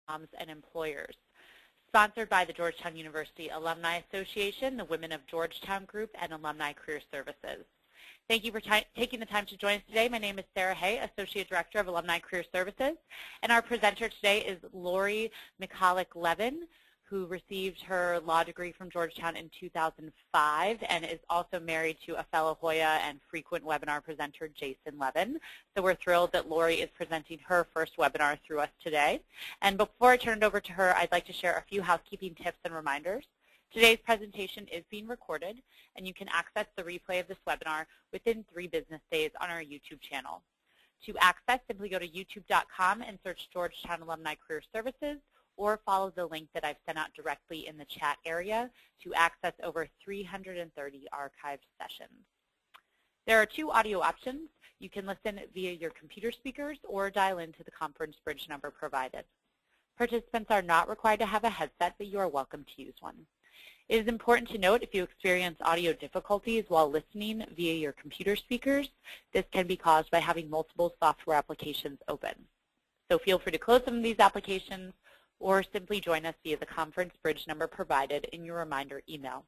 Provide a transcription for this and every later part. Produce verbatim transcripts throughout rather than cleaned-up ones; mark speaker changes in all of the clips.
Speaker 1: moms and employers. Sponsored by the Georgetown University Alumni Association, the Women of Georgetown Group, and Alumni Career Services. Thank you for taking the time to join us today. My name is Sarah Hay, Associate Director of Alumni Career Services, and our presenter today is Lori Mihalich-Levin, who received her law degree from Georgetown in two thousand five and is also married to a fellow Hoya and frequent webinar presenter, Jason Levin. So we're thrilled that Lori is presenting her first webinar through us today. And before I turn it over to her, I'd like to share a few housekeeping tips and reminders. Today's presentation is being recorded, and you can access the replay of this webinar within three business days on our YouTube channel. To access, simply go to youtube dot com and search Georgetown Alumni Career Services, or follow the link that I've sent out directly in the chat area to access over three hundred thirty archived sessions. There are two audio options. You can listen via your computer speakers or dial into the conference bridge number provided. Participants are not required to have a headset, but you are welcome to use one. It is important to note if you experience audio difficulties while listening via your computer speakers, this can be caused by having multiple software applications open. So feel free to close some of these applications or simply join us via the conference bridge number provided in your reminder email.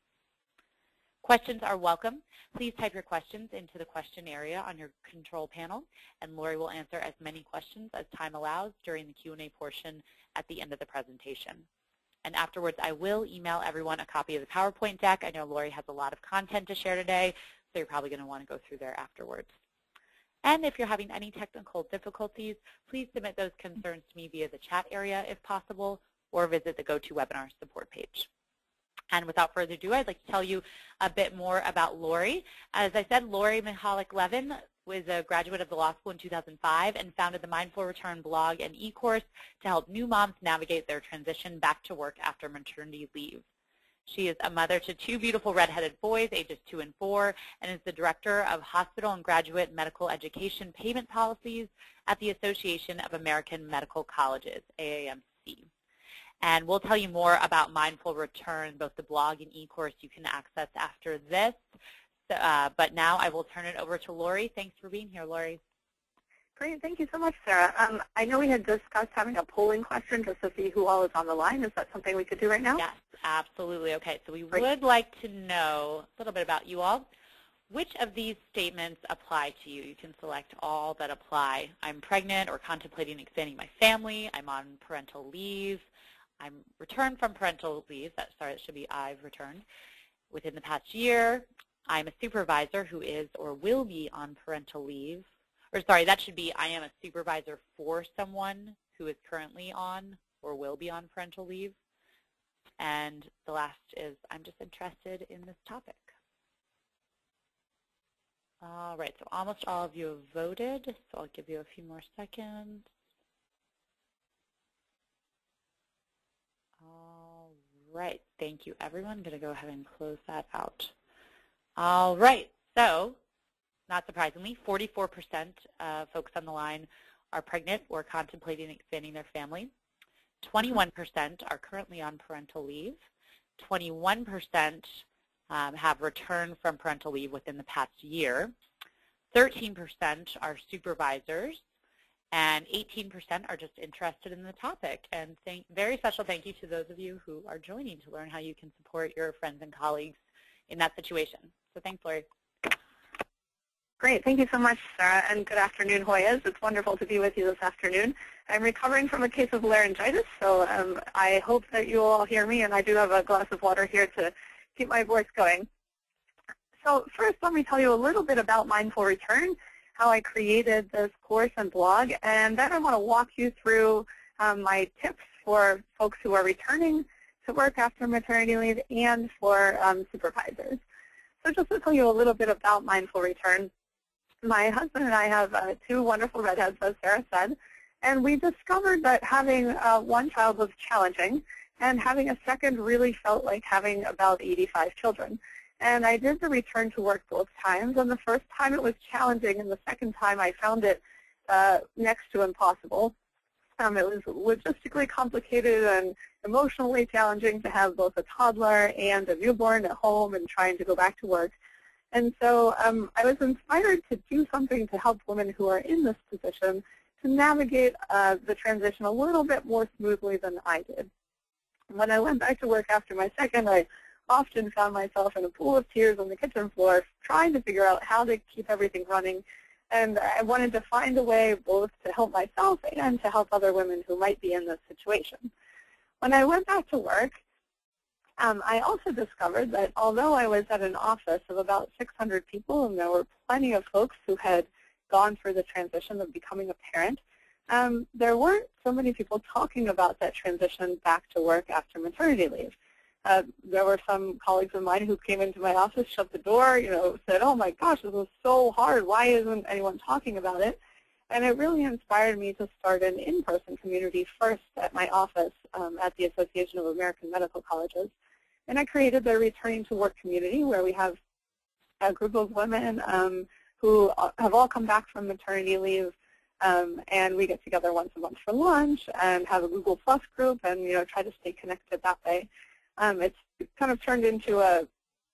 Speaker 1: Questions are welcome. Please type your questions into the question area on your control panel, and Lori will answer as many questions as time allows during the Q and A portion at the end of the presentation. And afterwards, I will email everyone a copy of the PowerPoint deck. I know Lori has a lot of content to share today, so you're probably going to want to go through there afterwards. And if you're having any technical difficulties, please submit those concerns to me via the chat area if possible, or visit the GoToWebinar support page. And without further ado, I'd like to tell you a bit more about Lori. As I said, Lori Mihalich-Levin was a graduate of the law school in two thousand five and founded the Mindful Return blog and e-course to help new moms navigate their transition back to work after maternity leave. She is a mother to two beautiful redheaded boys, ages two and four, and is the Director of Hospital and Graduate Medical Education Payment Policies at the Association of American Medical Colleges, A A M C. And we'll tell you more about Mindful Return, both the blog and e-course you can access after this. So, uh, but now I will turn it over to Lori. Thanks for being here, Lori.
Speaker 2: Great. Thank you so much, Sarah. Um, I know we had discussed having a polling question just to see who all is on the line. Is that something we could do right now?
Speaker 1: Yes, absolutely. Okay, so we
Speaker 2: Great.
Speaker 1: would like to know a little bit about you all. Which of these statements apply to you? You can select all that apply. I'm pregnant or contemplating expanding my family. I'm on parental leave. I'm returned from parental leave. That, sorry, that should be I've returned within the past year. I'm a supervisor who is or will be on parental leave. Or sorry, that should be I am a supervisor for someone who is currently on or will be on parental leave. And the last is I'm just interested in this topic. All right, so almost all of you have voted, so I'll give you a few more seconds. All right, thank you, everyone. I'm going to go ahead and close that out. All right, so not surprisingly, forty-four percent of folks on the line are pregnant or contemplating expanding their family. twenty-one percent are currently on parental leave. twenty-one percent um, have returned from parental leave within the past year. thirteen percent are supervisors. And eighteen percent are just interested in the topic. And thank, very special thank you to those of you who are joining to learn how you can support your friends and colleagues in that situation. So thanks, Lori.
Speaker 2: Great. Thank you so much, Sarah, and good afternoon, Hoyas. It's wonderful to be with you this afternoon. I'm recovering from a case of laryngitis, so um, I hope that you all hear me, and I do have a glass of water here to keep my voice going. So first, let me tell you a little bit about Mindful Return, how I created this course and blog, and then I want to walk you through um, my tips for folks who are returning to work after maternity leave and for um, supervisors. So just to tell you a little bit about Mindful Return, my husband and I have uh, two wonderful redheads, as Sarah said, and we discovered that having uh, one child was challenging, and having a second really felt like having about eighty-five children. And I did the return to work both times, and the first time it was challenging, and the second time I found it uh, next to impossible. Um, it was logistically complicated and emotionally challenging to have both a toddler and a newborn at home and trying to go back to work. And so um, I was inspired to do something to help women who are in this position to navigate uh, the transition a little bit more smoothly than I did. When I went back to work after my second, I often found myself in a pool of tears on the kitchen floor trying to figure out how to keep everything running. And I wanted to find a way both to help myself and to help other women who might be in this situation. When I went back to work, um, I also discovered that although I was at an office of about six hundred people, and there were plenty of folks who had gone through the transition of becoming a parent, um, there weren't so many people talking about that transition back to work after maternity leave. Uh, there were some colleagues of mine who came into my office, shut the door, you know, said, oh my gosh, this is so hard. Why isn't anyone talking about it? And it really inspired me to start an in-person community first at my office um, at the Association of American Medical Colleges. And I created the Returning to Work community, where we have a group of women um, who have all come back from maternity leave, um, and we get together once a month for lunch and have a Google Plus group and, you know, try to stay connected that way. Um, it's kind of turned into a,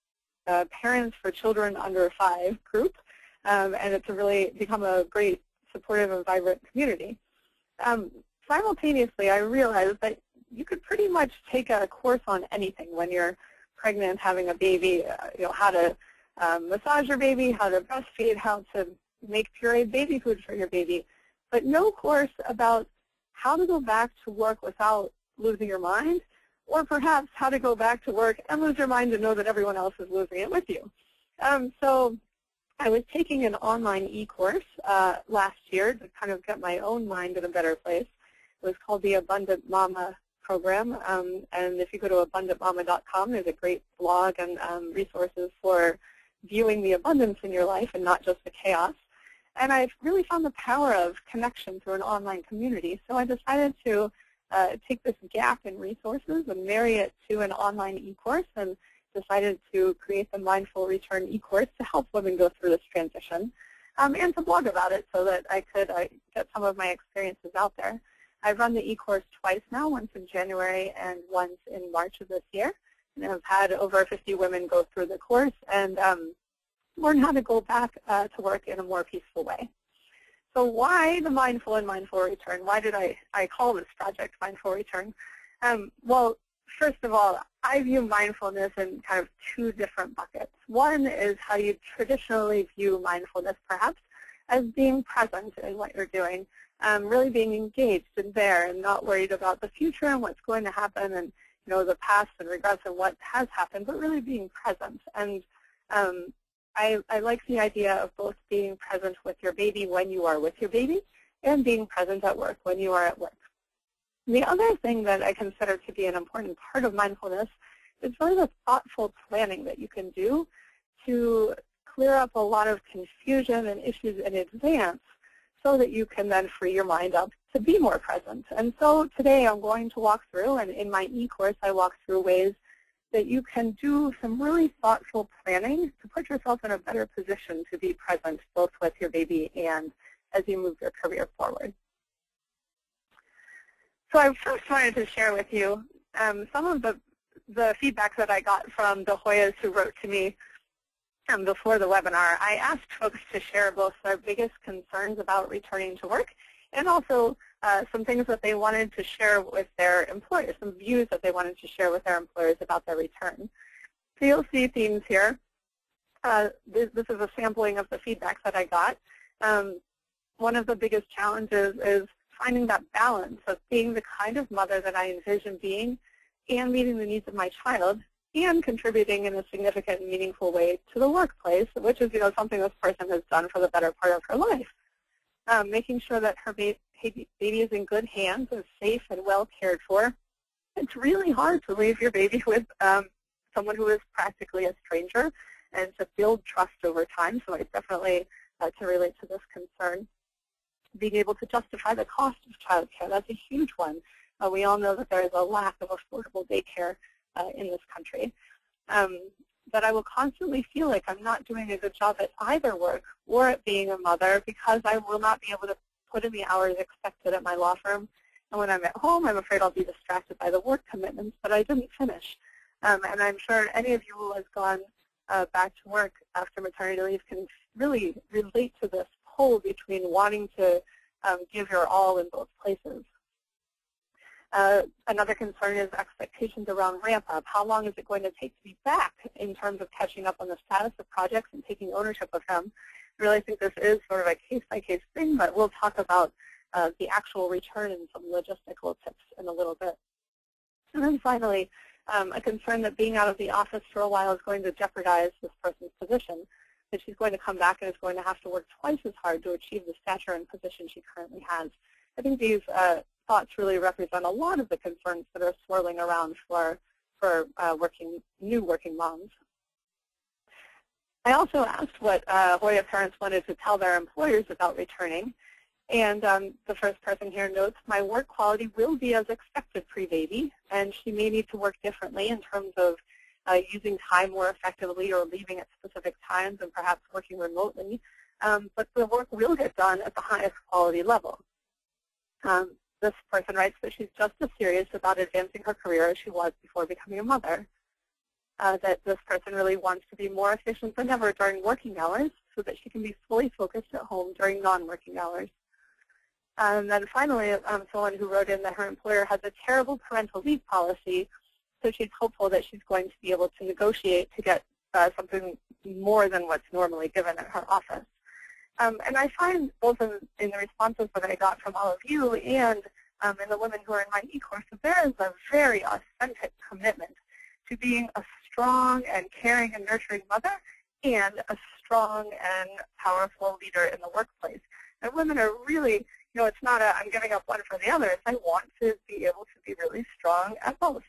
Speaker 2: a parents for children under five group, um, and it's a really become a great supportive and vibrant community. Um, simultaneously, I realized that you could pretty much take a course on anything when you're pregnant, having a baby, uh, you know, how to um, massage your baby, how to breastfeed, how to make pureed baby food for your baby, but no course about how to go back to work without losing your mind, or perhaps how to go back to work and lose your mind and know that everyone else is losing it with you. Um, so I was taking an online e-course uh, last year to kind of get my own mind in a better place. It was called the Abundant Mama program, um, and if you go to abundant mama dot com, there's a great blog and um, resources for viewing the abundance in your life and not just the chaos. And I've really found the power of connection through an online community, so I decided to uh, take this gap in resources and marry it to an online e-course, and decided to create the Mindful Return e-course to help women go through this transition, um, and to blog about it so that I could uh, get some of my experiences out there. I've run the e-course twice now, once in January and once in March of this year, and I've had over fifty women go through the course and um, learn how to go back uh, to work in a more peaceful way. So why the Mindful and Mindful Return? Why did I, I call this project Mindful Return? Um, well, first of all, I view mindfulness in kind of two different buckets. One is how you traditionally view mindfulness, perhaps, as being present in what you're doing, um, really being engaged and there and not worried about the future and what's going to happen and, you know, the past and regrets and what has happened, but really being present. And um, I, I like the idea of both being present with your baby when you are with your baby and being present at work when you are at work. The other thing that I consider to be an important part of mindfulness is really the thoughtful planning that you can do to clear up a lot of confusion and issues in advance so that you can then free your mind up to be more present. And so today I'm going to walk through, and in my e-course I walk through ways that you can do some really thoughtful planning to put yourself in a better position to be present both with your baby and as you move your career forward. So I first wanted to share with you um, some of the, the feedback that I got from the Hoyas who wrote to me um, before the webinar. I asked folks to share both their biggest concerns about returning to work and also uh, some things that they wanted to share with their employers, some views that they wanted to share with their employers about their return. So you'll see themes here. Uh, this, this is a sampling of the feedback that I got. Um, one of the biggest challenges is finding that balance of being the kind of mother that I envision being and meeting the needs of my child and contributing in a significant and meaningful way to the workplace, which is, you know, something this person has done for the better part of her life. Um, making sure that her ba baby is in good hands, is safe and well cared for. It's really hard to leave your baby with um, someone who is practically a stranger and to build trust over time, so I definitely uh, can relate to this concern. Being able to justify the cost of child care, that's a huge one. Uh, we all know that there is a lack of affordable daycare uh, in this country. Um, that I will constantly feel like I'm not doing a good job at either work or at being a mother because I will not be able to put in the hours expected at my law firm. And when I'm at home, I'm afraid I'll be distracted by the work commitments that I didn't finish. Um, and I'm sure any of you who has gone uh, back to work after maternity leave can really relate to this pull between wanting to um, give your all in both places. Uh, another concern is expectations around ramp up. How long is it going to take to be back in terms of catching up on the status of projects and taking ownership of them? I really think this is sort of a case-by-case thing, but we'll talk about uh, the actual return and some logistical tips in a little bit. And then finally, um, a concern that being out of the office for a while is going to jeopardize this person's position, that she's going to come back and is going to have to work twice as hard to achieve the stature and position she currently has. I think these uh, thoughts really represent a lot of the concerns that are swirling around for, for uh, working, new working moms. I also asked what uh, Hoya parents wanted to tell their employers about returning. And um, the first person here notes, my work quality will be as expected pre-baby, and she may need to work differently in terms of uh, using time more effectively or leaving at specific times and perhaps working remotely. Um, but the work will get done at the highest quality level. Um, this person writes that she's just as serious about advancing her career as she was before becoming a mother. Uh, that this person really wants to be more efficient than ever during working hours so that she can be fully focused at home during non-working hours. And then finally, um, someone who wrote in that her employer has a terrible parental leave policy, so she's hopeful that she's going to be able to negotiate to get uh, something more than what's normally given at her office. Um, and I find both in, in the responses that I got from all of you and um, in the women who are in my e-course that there is a very authentic commitment to being a strong and caring and nurturing mother and a strong and powerful leader in the workplace. And women are really, you know, it's not a I'm giving up one for the other. It's I want to be able to be really strong at both.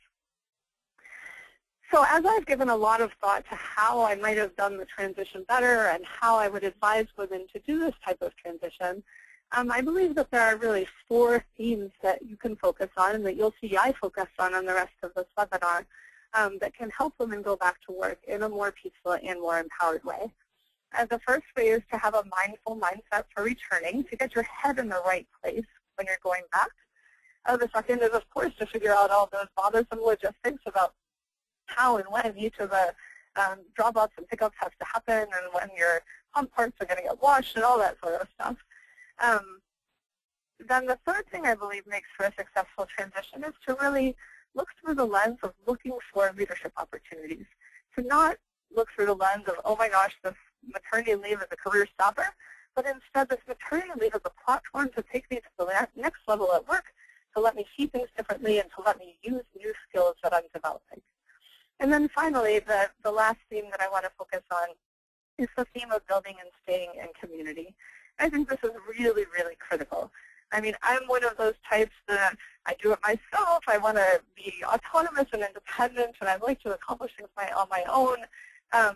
Speaker 2: So as I've given a lot of thought to how I might have done the transition better and how I would advise women to do this type of transition, um, I believe that there are really four themes that you can focus on and that you'll see I focus on in the rest of this webinar um, that can help women go back to work in a more peaceful and more empowered way. Uh, the first way is to have a mindful mindset for returning, to get your head in the right place when you're going back. Uh, the second is, of course, to figure out all those bothersome logistics about how and when each of the um, drop-offs and pickups has to happen and when your pump parts are going to get washed and all that sort of stuff. Um, then the third thing I believe makes for a successful transition is to really look through the lens of looking for leadership opportunities. To not look through the lens of, oh my gosh, this maternity leave is a career stopper, but instead this maternity leave is a platform to take me to the next level at work, to let me see things differently, and to let me use new skills that I'm developing. And then finally, the, the last theme that I want to focus on is the theme of building and staying in community. I think this is really, really critical. I mean, I'm one of those types that I do it myself. I want to be autonomous and independent, and I like to accomplish things my, on my own. Um,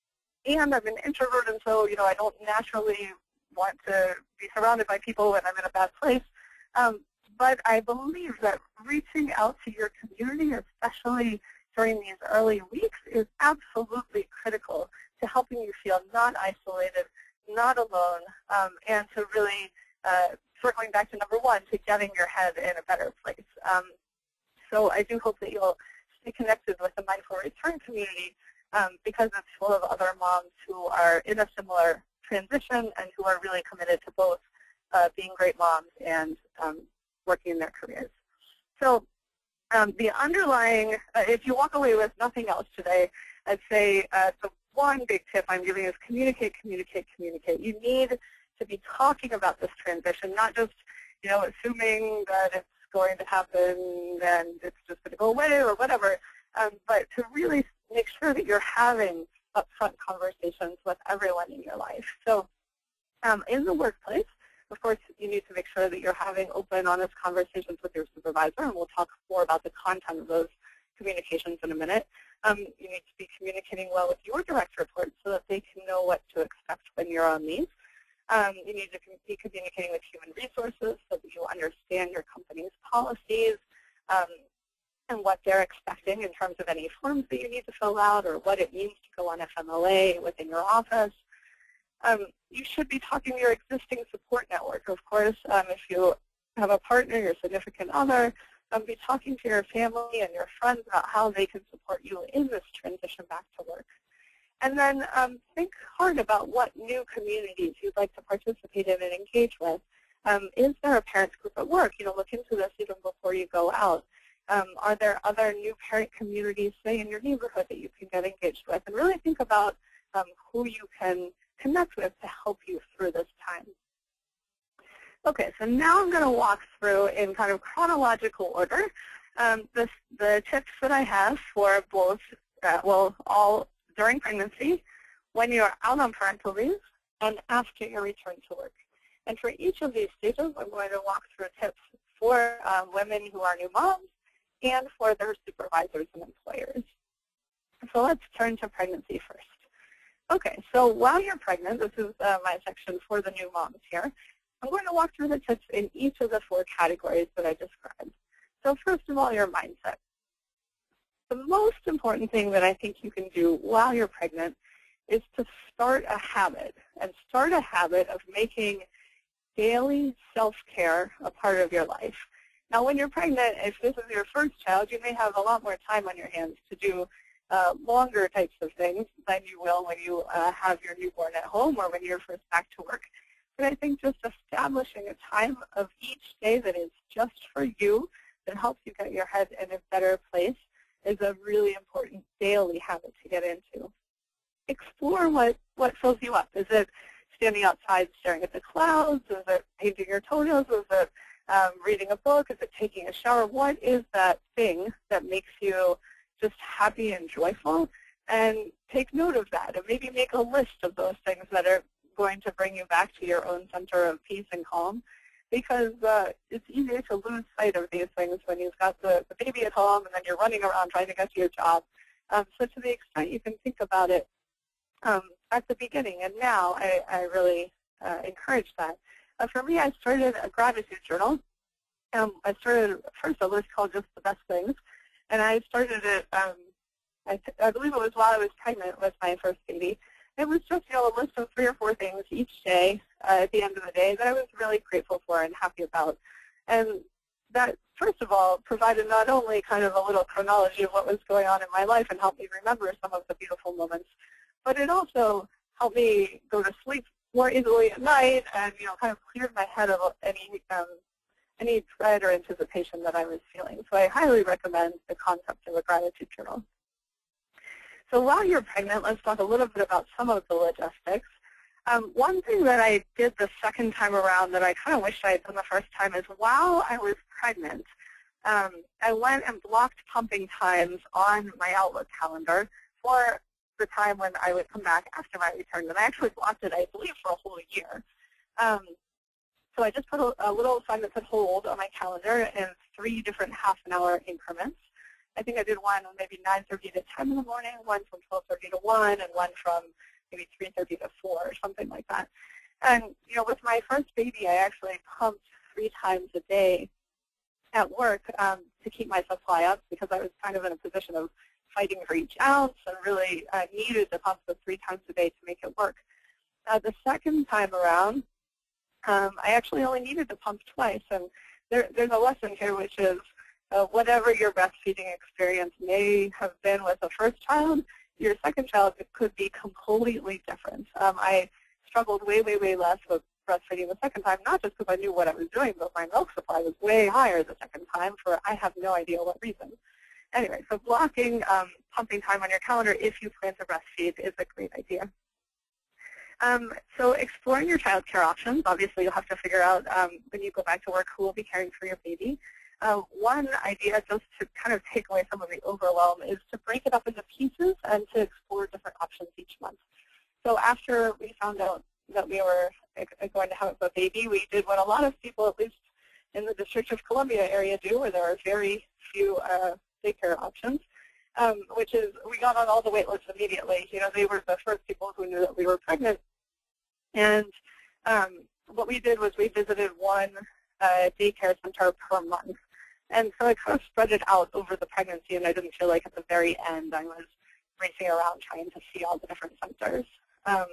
Speaker 2: and I'm an introvert, and so, you know, I don't naturally want to be surrounded by people when I'm in a bad place. Um, but I believe that reaching out to your community, especially during these early weeks, is absolutely critical to helping you feel not isolated, not alone, um, and to really, uh, circling back to number one, to getting your head in a better place. Um, so I do hope that you'll stay connected with the Mindful Return community um, because it's full of other moms who are in a similar transition and who are really committed to both uh, being great moms and um, working in their careers. So um, the underlying, uh, if you walk away with nothing else today, I'd say uh, the one big tip I'm giving is communicate, communicate, communicate. You need to be talking about this transition, not just, you know, assuming that it's going to happen and it's just going to go away or whatever, um, but to really make sure that you're having upfront conversations with everyone in your life. So um, in the workplace, of course, you need to make sure that you're having open, honest conversations with your supervisor, and we'll talk more about the content of those communications in a minute. Um, you need to be communicating well with your direct reports so that they can know what to expect when you're on leave. Um, you need to be communicating with human resources so that you understand your company's policies um, and what they're expecting in terms of any forms that you need to fill out or what it means to go on F M L A within your office. Um, you should be talking to your existing support network. Of course, um, if you have a partner, your significant other, um, be talking to your family and your friends about how they can support you in this transition back to work. And then um, think hard about what new communities you'd like to participate in and engage with. Um, is there a parents group at work? You know, look into this even before you go out. Um, are there other new parent communities, say, in your neighborhood that you can get engaged with? And really think about um, who you can connect with to help you through this time. Okay, so now I'm going to walk through in kind of chronological order um, the, the tips that I have for both, uh, well, all during pregnancy, when you're out on parental leave, and after your return to work. And for each of these stages, I'm going to walk through tips for um, women who are new moms and for their supervisors and employers. So let's turn to pregnancy first. Okay, so while you're pregnant, this is uh, my section for the new moms here, I'm going to walk through the tips in each of the four categories that I described. So first of all, your mindset. The most important thing that I think you can do while you're pregnant is to start a habit, and start a habit of making daily self-care a part of your life. Now, when you're pregnant, if this is your first child, you may have a lot more time on your hands to do uh, longer types of things than you will when you uh, have your newborn at home or when you're first back to work. But I think just establishing a time of each day that is just for you, that helps you get your head in a better place, is a really important daily habit to get into. Explore what, what fills you up. Is it standing outside staring at the clouds? Is it painting your toenails? Is it um, reading a book? Is it taking a shower? What is that thing that makes you just happy and joyful? And take note of that, and maybe make a list of those things that are going to bring you back to your own center of peace and calm, because uh, it's easy to lose sight of these things when you've got the, the baby at home and then you're running around trying to get to your job. Um, so to the extent you can think about it um, at the beginning, and now I, I really uh, encourage that. Uh, for me, I started a gratitude journal. Um, I started first a list called Just the Best Things, and I started it, um, I, I believe it was while I was pregnant with my first baby. It was just, you know, a list of three or four things each day uh, at the end of the day that I was really grateful for and happy about. And that, first of all, provided not only kind of a little chronology of what was going on in my life and helped me remember some of the beautiful moments, but it also helped me go to sleep more easily at night and, you know, kind of cleared my head of any, um, any dread or anticipation that I was feeling. So I highly recommend the concept of a gratitude journal. So while you're pregnant, let's talk a little bit about some of the logistics. Um, one thing that I did the second time around that I kind of wished I had done the first time is while I was pregnant, um, I went and blocked pumping times on my Outlook calendar for the time when I would come back after my return. And I actually blocked it, I believe, for a whole year. Um, so I just put a, a little sign that said hold on my calendar in three different half an hour increments. I think I did one maybe nine thirty to ten in the morning, one from twelve thirty to one, and one from maybe three thirty to four or something like that. And, you know, with my first baby, I actually pumped three times a day at work um, to keep my supply up, because I was kind of in a position of fighting for each ounce and really uh, needed to pump the three times a day to make it work. Uh, the second time around, um, I actually only needed to pump twice. And there, there's a lesson here, which is, Uh, whatever your breastfeeding experience may have been with the first child, your second child could be completely different. Um, I struggled way, way, way less with breastfeeding the second time, not just because I knew what I was doing, but my milk supply was way higher the second time for I have no idea what reason. Anyway, so blocking um, pumping time on your calendar if you plan to breastfeed is a great idea. Um, so exploring your child care options. Obviously, you'll have to figure out um, when you go back to work who will be caring for your baby. Uh, one idea, just to kind of take away some of the overwhelm, is to break it up into pieces and to explore different options each month. So after we found out that we were going to have a baby, we did what a lot of people, at least in the District of Columbia area, do, where there are very few uh, daycare options, um, which is we got on all the wait lists immediately. You know, they were the first people who knew that we were pregnant. And um, what we did was we visited one uh, daycare center per month. And so I kind of spread it out over the pregnancy, and I didn't feel like at the very end I was racing around trying to see all the different centers. Um,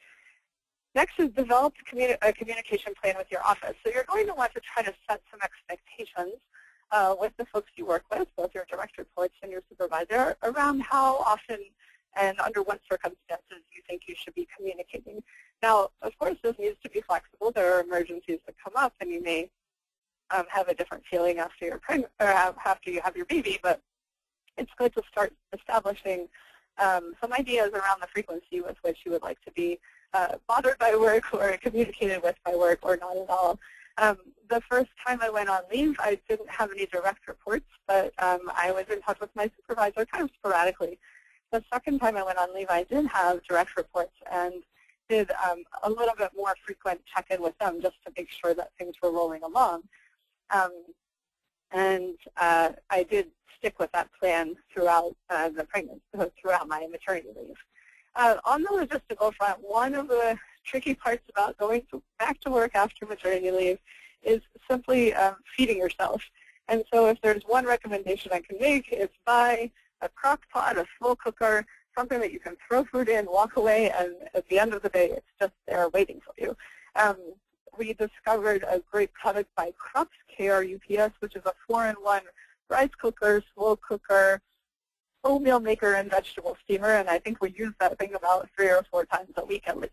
Speaker 2: next is develop a, communi a communication plan with your office. So you're going to want to try to set some expectations uh, with the folks you work with, both your direct reports and your supervisor, around how often and under what circumstances you think you should be communicating. Now, of course, this needs to be flexible. There are emergencies that come up, and you may um, have a different feeling after you're pregnant or after you have your baby, but it's good to start establishing um, some ideas around the frequency with which you would like to be uh, bothered by work or communicated with by work or not at all. Um, the first time I went on leave, I didn't have any direct reports, but um, I was in touch with my supervisor kind of sporadically. The second time I went on leave, I did have direct reports and did um, a little bit more frequent check-in with them just to make sure that things were rolling along. Um, and uh, I did stick with that plan throughout uh, the pregnancy, throughout my maternity leave. Uh, on the logistical front, one of the tricky parts about going to, back to work after maternity leave is simply um, feeding yourself. And so if there's one recommendation I can make, it's buy a crock pot, a slow cooker, something that you can throw food in, walk away, and at the end of the day, it's just there waiting for you. Um, we discovered a great product by Krups, K R U P S, which is a four in one rice cooker, slow cooker, oatmeal maker, and vegetable steamer, and I think we use that thing about three or four times a week at least.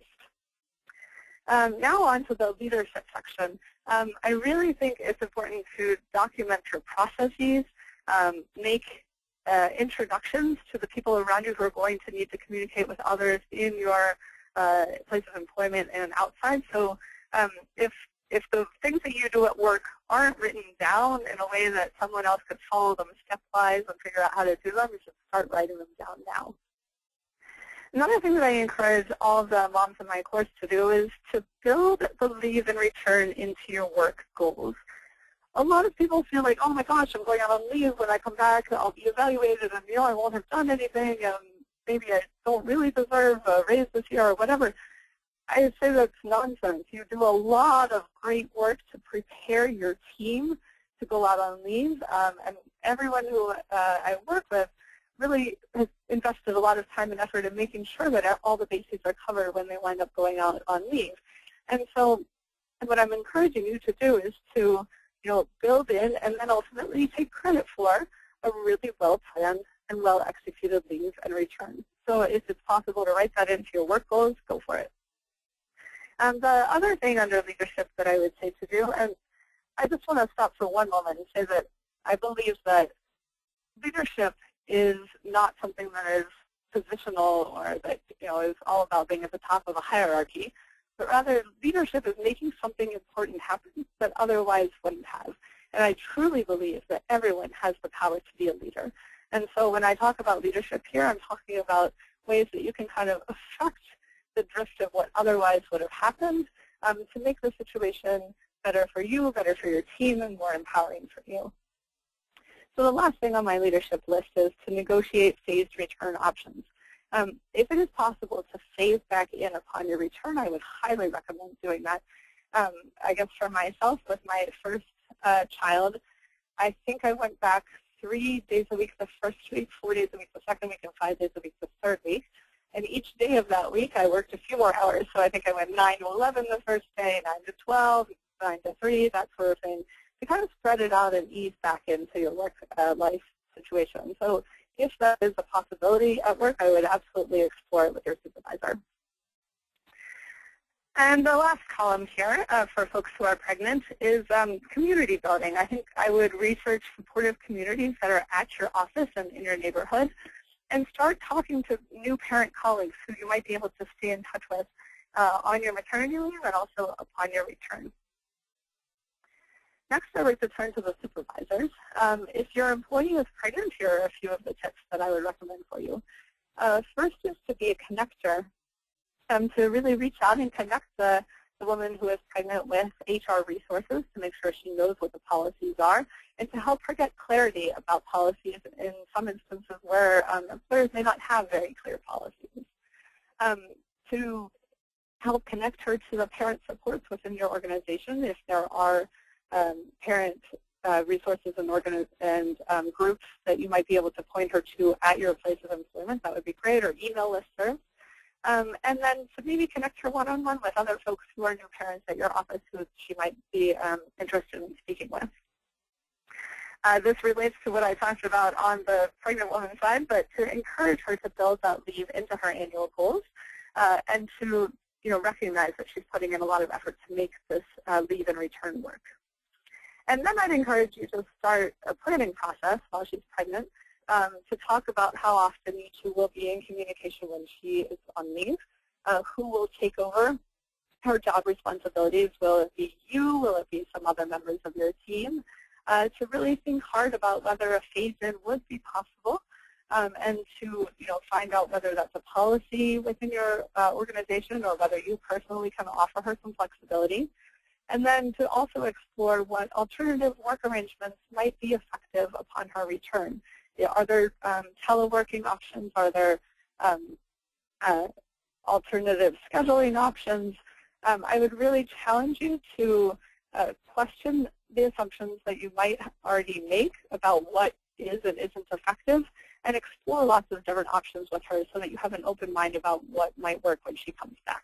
Speaker 2: Um, now on to the leadership section. Um, I really think it's important to document your processes, um, make uh, introductions to the people around you who are going to need to communicate with others in your uh, place of employment and outside. So um, if, if the things that you do at work aren't written down in a way that someone else could follow them stepwise and figure out how to do them, you should start writing them down now. Another thing that I encourage all of the moms in my course to do is to build the leave and return into your work goals. A lot of people feel like, oh my gosh, I'm going out on leave. When I come back, I'll be evaluated, and you know, I won't have done anything, and maybe I don't really deserve a raise this year or whatever. I say that's nonsense. You do a lot of great work to prepare your team to go out on leave, um, and everyone who uh, I work with really has invested a lot of time and effort in making sure that all the bases are covered when they wind up going out on leave. And so what I'm encouraging you to do is to you know, build in and then ultimately take credit for a really well-planned and well-executed leave and return. So if it's possible to write that into your work goals, go for it. And the other thing under leadership that I would say to do, and I just want to stop for one moment and say that I believe that leadership is not something that is positional or that you know is all about being at the top of a hierarchy, but rather leadership is making something important happen that otherwise wouldn't have. And I truly believe that everyone has the power to be a leader. And so when I talk about leadership here, I'm talking about ways that you can kind of affect the drift of what otherwise would have happened um, to make the situation better for you, better for your team, and more empowering for you. So the last thing on my leadership list is to negotiate phased return options. Um, if it is possible to phase back in upon your return, I would highly recommend doing that. Um, I guess for myself, with my first uh, child, I think I went back three days a week the first week, four days a week the second week, and five days a week the third week. And each day of that week, I worked a few more hours. So I think I went nine to eleven the first day, nine to twelve, nine to three, that sort of thing, to kind of spread it out and ease back into your work uh, life situation. So if that is a possibility at work, I would absolutely explore it with your supervisor. And the last column here uh, for folks who are pregnant is um, community building. I think I would research supportive communities that are at your office and in your neighborhood, and start talking to new parent colleagues who you might be able to stay in touch with uh, on your maternity leave and also upon your return. Next, I'd like to turn to the supervisors. Um, if your employee is pregnant, here are a few of the tips that I would recommend for you. Uh, first is to be a connector, um, to really reach out and connect the, the woman who is pregnant with H R resources to make sure she knows what the policies are, and to help her get clarity about policies in some instances where um, employers may not have very clear policies. Um, to help connect her to the parent supports within your organization if there are Um, parent uh, resources and, and um, groups that you might be able to point her to at your place of employment, that would be great, or email listservs. Um, and then to maybe connect her one-on-one with other folks who are new parents at your office who she might be um, interested in speaking with. Uh, this relates to what I talked about on the pregnant woman side, but to encourage her to build that leave into her annual goals uh, and to you know, recognize that she's putting in a lot of effort to make this uh, leave and return work. And then I'd encourage you to start a planning process while she's pregnant um, to talk about how often you two will be in communication when she is on leave, uh, who will take over her job responsibilities. Will it be you? Will it be some other members of your team? Uh, to really think hard about whether a phase-in would be possible, um, and to you know find out whether that's a policy within your uh, organization or whether you personally can offer her some flexibility. And then to also explore what alternative work arrangements might be effective upon her return. You know, are there um, teleworking options? Are there um, uh, alternative scheduling options? Um, I would really challenge you to uh, question the assumptions that you might already make about what is and isn't effective, and explore lots of different options with her so that you have an open mind about what might work when she comes back.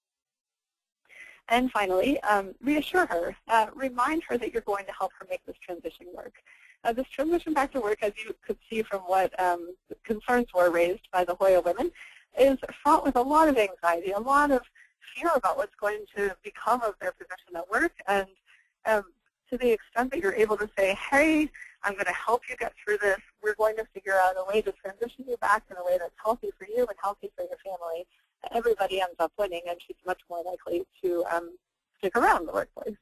Speaker 2: And finally, um, reassure her. Uh, remind her that you're going to help her make this transition work. Uh, this transition back to work, as you could see from what um, concerns were raised by the Hoya women, is fraught with a lot of anxiety, a lot of fear about what's going to become of their position at work. And um, to the extent that you're able to say, hey, I'm going to help you get through this. We're going to figure out a way to transition you back in a way that's healthy for you and healthy for your family. Everybody ends up winning, and she's much more likely to um, stick around the workplace.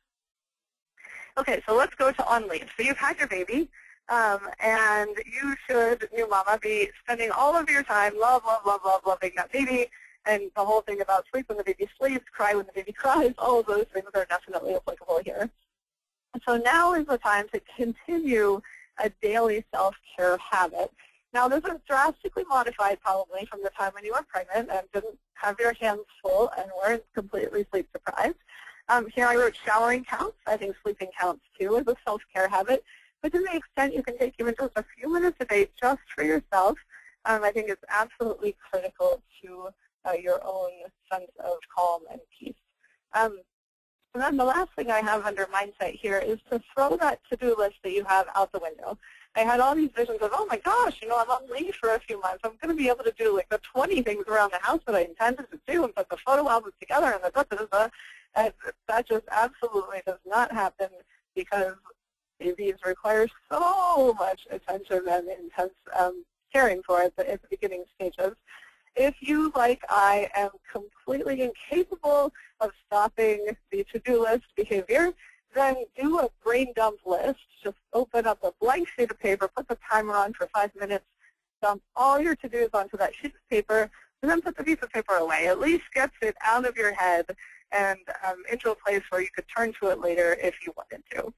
Speaker 2: Okay, so let's go to on leave. So you've had your baby, um, and you should, new mama, be spending all of your time love, love, love, love, loving that baby, and the whole thing about sleep when the baby sleeps, cry when the baby cries, all of those things are definitely applicable here. So now is the time to continue a daily self-care habit. Now, this is drastically modified probably from the time when you were pregnant and didn't have your hands full and weren't completely sleep deprived. Um, here I wrote showering counts. I think sleeping counts too as a self-care habit. But to the extent you can take even just a few minutes a day just for yourself, um, I think it's absolutely critical to uh, your own sense of calm and peace. Um, and then the last thing I have under mindset here is to throw that to-do list that you have out the window. I had all these visions of, oh my gosh, you know, I'm on leave for a few months. I'm going to be able to do like the twenty things around the house that I intended to do and put the photo albums together and the da, da, da, da. And that just absolutely does not happen because babies require so much attention and intense um, caring for at the, at the beginning stages. If you, like I, am completely incapable of stopping the to-do list behavior, then do a brain dump list. Just open up a blank sheet of paper, put the timer on for five minutes, dump all your to-dos onto that sheet of paper, and then put the piece of paper away. At least gets it out of your head and um, into a place where you could turn to it later if you wanted to.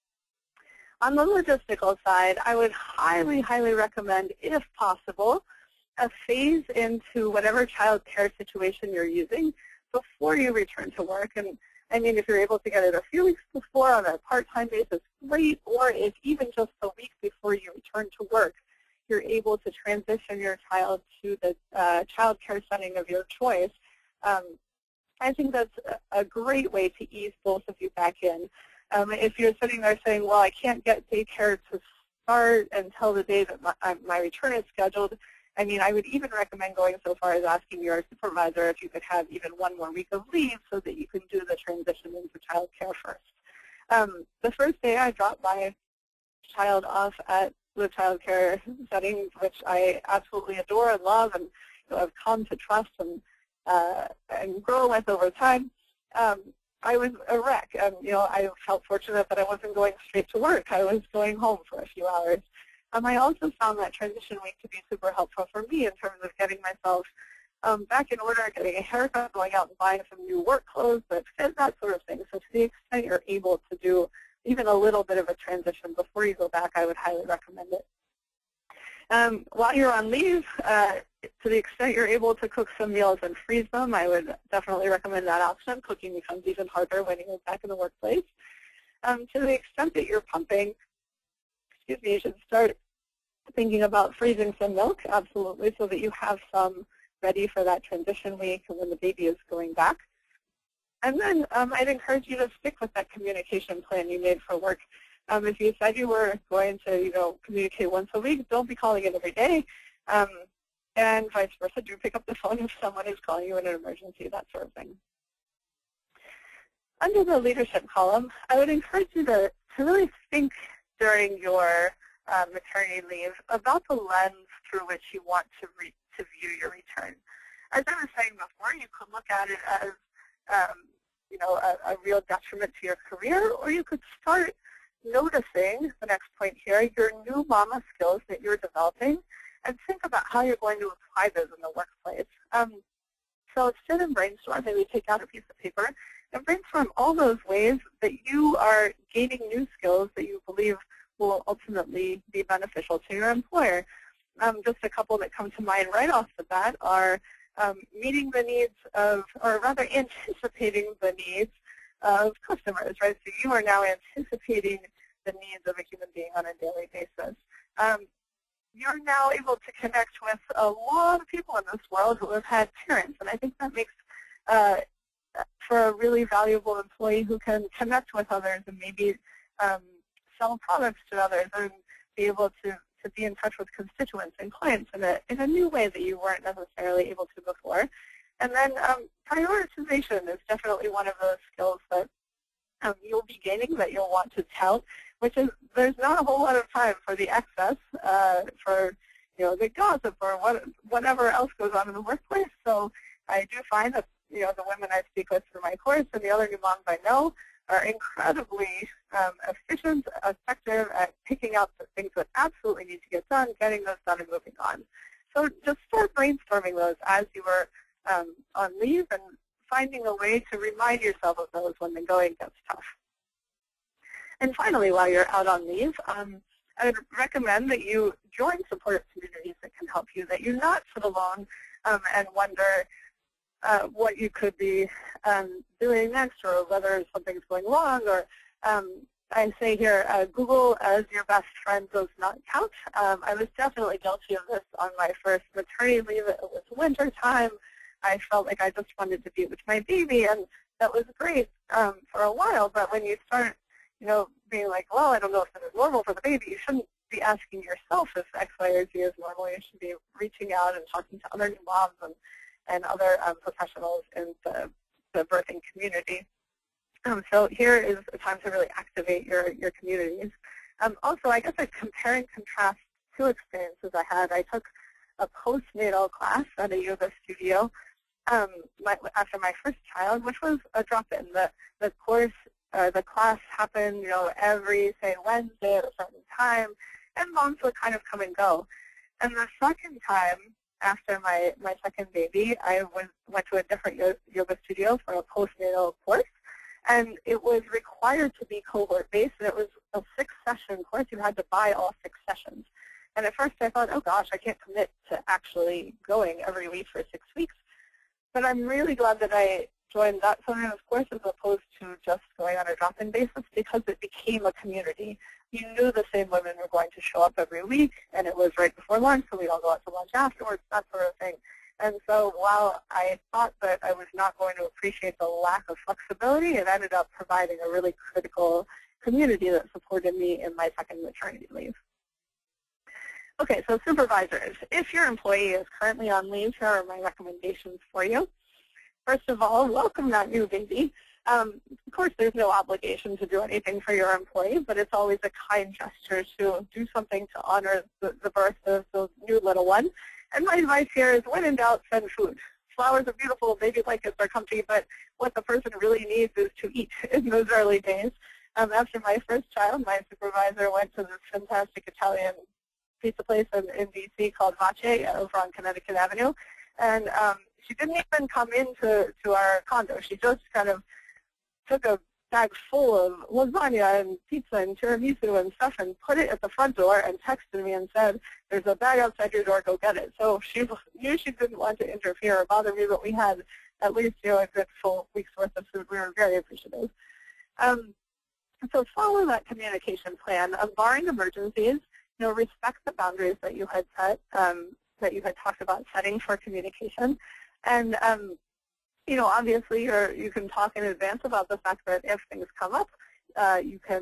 Speaker 2: On the logistical side, I would highly, highly recommend, if possible, a phase into whatever child care situation you're using before you return to work. And I mean, if you're able to get it a few weeks before on a part-time basis, great. Or if even just a week before you return to work, you're able to transition your child to the uh, child care setting of your choice, um, I think that's a great way to ease both of you back in. Um, if you're sitting there saying, well, I can't get daycare to start until the day that my, my return is scheduled, I mean, I would even recommend going so far as asking your supervisor if you could have even one more week of leave so that you can do the transition into child care first. Um, the first day I dropped my child off at the child care setting, which I absolutely adore and love and you know, have come to trust and, uh, and grow with over time, um, I was a wreck. And, you know, I felt fortunate that I wasn't going straight to work. I was going home for a few hours. Um, I also found that transition week to be super helpful for me in terms of getting myself um, back in order, getting a haircut, going out and buying some new work clothes that fit, that sort of thing. So to the extent you're able to do even a little bit of a transition before you go back, I would highly recommend it. Um, while you're on leave, uh, to the extent you're able to cook some meals and freeze them, I would definitely recommend that option. Cooking becomes even harder when you're back in the workplace. Um, to the extent that you're pumping, excuse me, you should start thinking about freezing some milk, absolutely, so that you have some ready for that transition week and when the baby is going back. And then um, I'd encourage you to stick with that communication plan you made for work. Um, if you said you were going to, you know, communicate once a week, don't be calling it every day. Um, and vice versa, do pick up the phone if someone is calling you in an emergency, that sort of thing. Under the leadership column, I would encourage you to, to really think during your uh, maternity leave about the lens through which you want to, re to view your return. As I was saying before, you could look at it as um, you know, a, a real detriment to your career, or you could start noticing, the next point here, your new mama skills that you're developing, and think about how you're going to apply those in the workplace. Um, so sit and brainstorm, maybe take out a piece of paper, and brainstorm all those ways that you are gaining new skills that you believe will ultimately be beneficial to your employer. Um, just a couple that come to mind right off the bat are um, meeting the needs of, or rather anticipating the needs of customers, right? So you are now anticipating the needs of a human being on a daily basis. Um, you're now able to connect with a lot of people in this world who have had parents, and I think that makes uh, for a really valuable employee who can connect with others and maybe um, sell products to others and be able to, to be in touch with constituents and clients in a, in a new way that you weren't necessarily able to before. And then um, prioritization is definitely one of those skills that um, you'll be gaining that you'll want to tout, which is there's not a whole lot of time for the excess, uh, for you know the gossip or what, whatever else goes on in the workplace. So I do find that you know the women I speak with through my course and the other new moms I know are incredibly um, efficient, effective at picking out the things that absolutely need to get done, getting those done, and moving on. So just start brainstorming those as you were um, on leave and finding a way to remind yourself of those when the going gets tough. And finally, while you're out on leave, um, I would recommend that you join supportive communities that can help you, that you not sit alone um, and wonder uh, what you could be um, doing next or whether something's going wrong. Or um, I say here, uh, Google as your best friend does not count. Um, I was definitely guilty of this on my first maternity leave. It was winter time. I felt like I just wanted to be with my baby, and that was great um, for a while. But when you start, you know, being like, well, I don't know if this is normal for the baby, you shouldn't be asking yourself if X, Y, or Z is normal. You should be reaching out and talking to other new moms and, and other um, professionals in the, the birthing community. Um, so here is a time to really activate your, your communities. Um, also, I guess I compare and contrast two experiences I had. I took a postnatal class at a yoga studio um, my, after my first child, which was a drop-in. The, the course, uh, the class happened, you know, every, say, Wednesday at a certain time, and moms would kind of come and go. And the second time, after my, my second baby, I was, went to a different yoga studio for a postnatal course, and it was required to be cohort-based, and it was a six-session course. You had to buy all six sessions. And at first I thought, oh gosh, I can't commit to actually going every week for six weeks. But I'm really glad that I joined that sort of course as opposed to just going on a drop-in basis, because it became a community. You knew the same women were going to show up every week, and it was right before lunch, so we'd all go out to lunch afterwards, that sort of thing. And so while I thought that I was not going to appreciate the lack of flexibility, it ended up providing a really critical community that supported me in my second maternity leave. Okay, so supervisors, if your employee is currently on leave, here are my recommendations for you. First of all, welcome that new baby. Um, of course, there's no obligation to do anything for your employee, but it's always a kind gesture to do something to honor the, the birth of the new little one. And my advice here is, when in doubt, send food. Flowers are beautiful, baby blankets are comfy, but what the person really needs is to eat in those early days. Um, after my first child, my supervisor went to this fantastic Italian pizza place in, in D C called Vace over on Connecticut Avenue. And um, she didn't even come into to our condo. She just kind of took a bag full of lasagna and pizza and tiramisu and stuff and put it at the front door and texted me and said, there's a bag outside your door, go get it. So she knew she didn't want to interfere or bother me, but we had at least, you know, a good full week's worth of food. We were very appreciative. Um, so follow that communication plan. Um, barring emergencies, you know, respect the boundaries that you had set, um, that you had talked about setting for communication. And, um, you know, obviously you're, you can talk in advance about the fact that if things come up, uh, you can,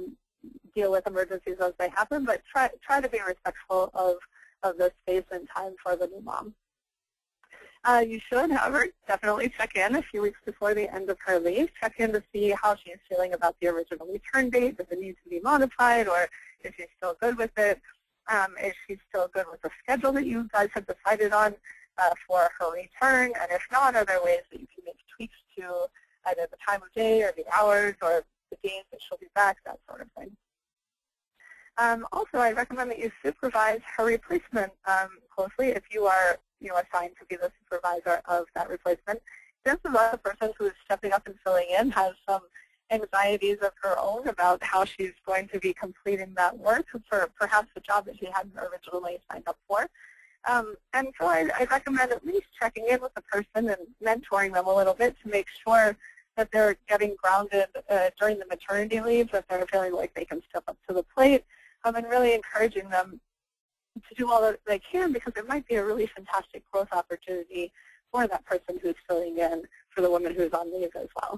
Speaker 2: deal with emergencies as they happen, but try, try to be respectful of, of the space and time for the new mom. Uh, you should, however, definitely check in a few weeks before the end of her leave. Check in to see how she's feeling about the original return date. Does it need to be modified, or is she still good with it? Um, is she still good with the schedule that you guys have decided on uh, for her return? And if not, are there ways that you can make tweaks to either the time of day or the hours or the days that she'll be back, that sort of thing? Um, also, I recommend that you supervise her replacement um, closely if you are you know, assigned to be the supervisor of that replacement. This is a person who is stepping up and filling in, has some anxieties of her own about how she's going to be completing that work for perhaps a job that she hadn't originally signed up for. Um, and so I, I recommend at least checking in with the person and mentoring them a little bit to make sure that they're getting grounded uh, during the maternity leave, that they're feeling like they can step up to the plate, um, and really encouraging them to do all that they can, because it might be a really fantastic growth opportunity for that person who's filling in for the woman who's on leave as well.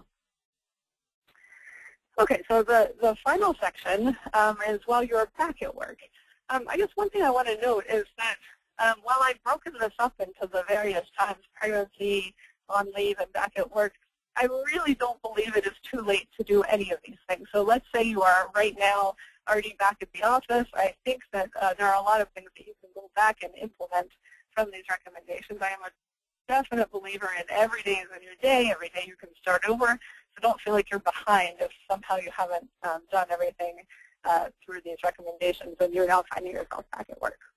Speaker 2: Okay, so the, the final section um, is while you're back at work. Um, I guess one thing I want to note is that um, while I've broken this up into the various times, pregnancy, on leave, and back at work, I really don't believe it is too late to do any of these things. So let's say you are right now already back at the office. I think that uh, there are a lot of things that you can go back and implement from these recommendations. I am a definite believer in every day is a new day. Every day you can start over. So don't feel like you're behind if somehow you haven't um, done everything uh, through these recommendations and you're now finding yourself back at work.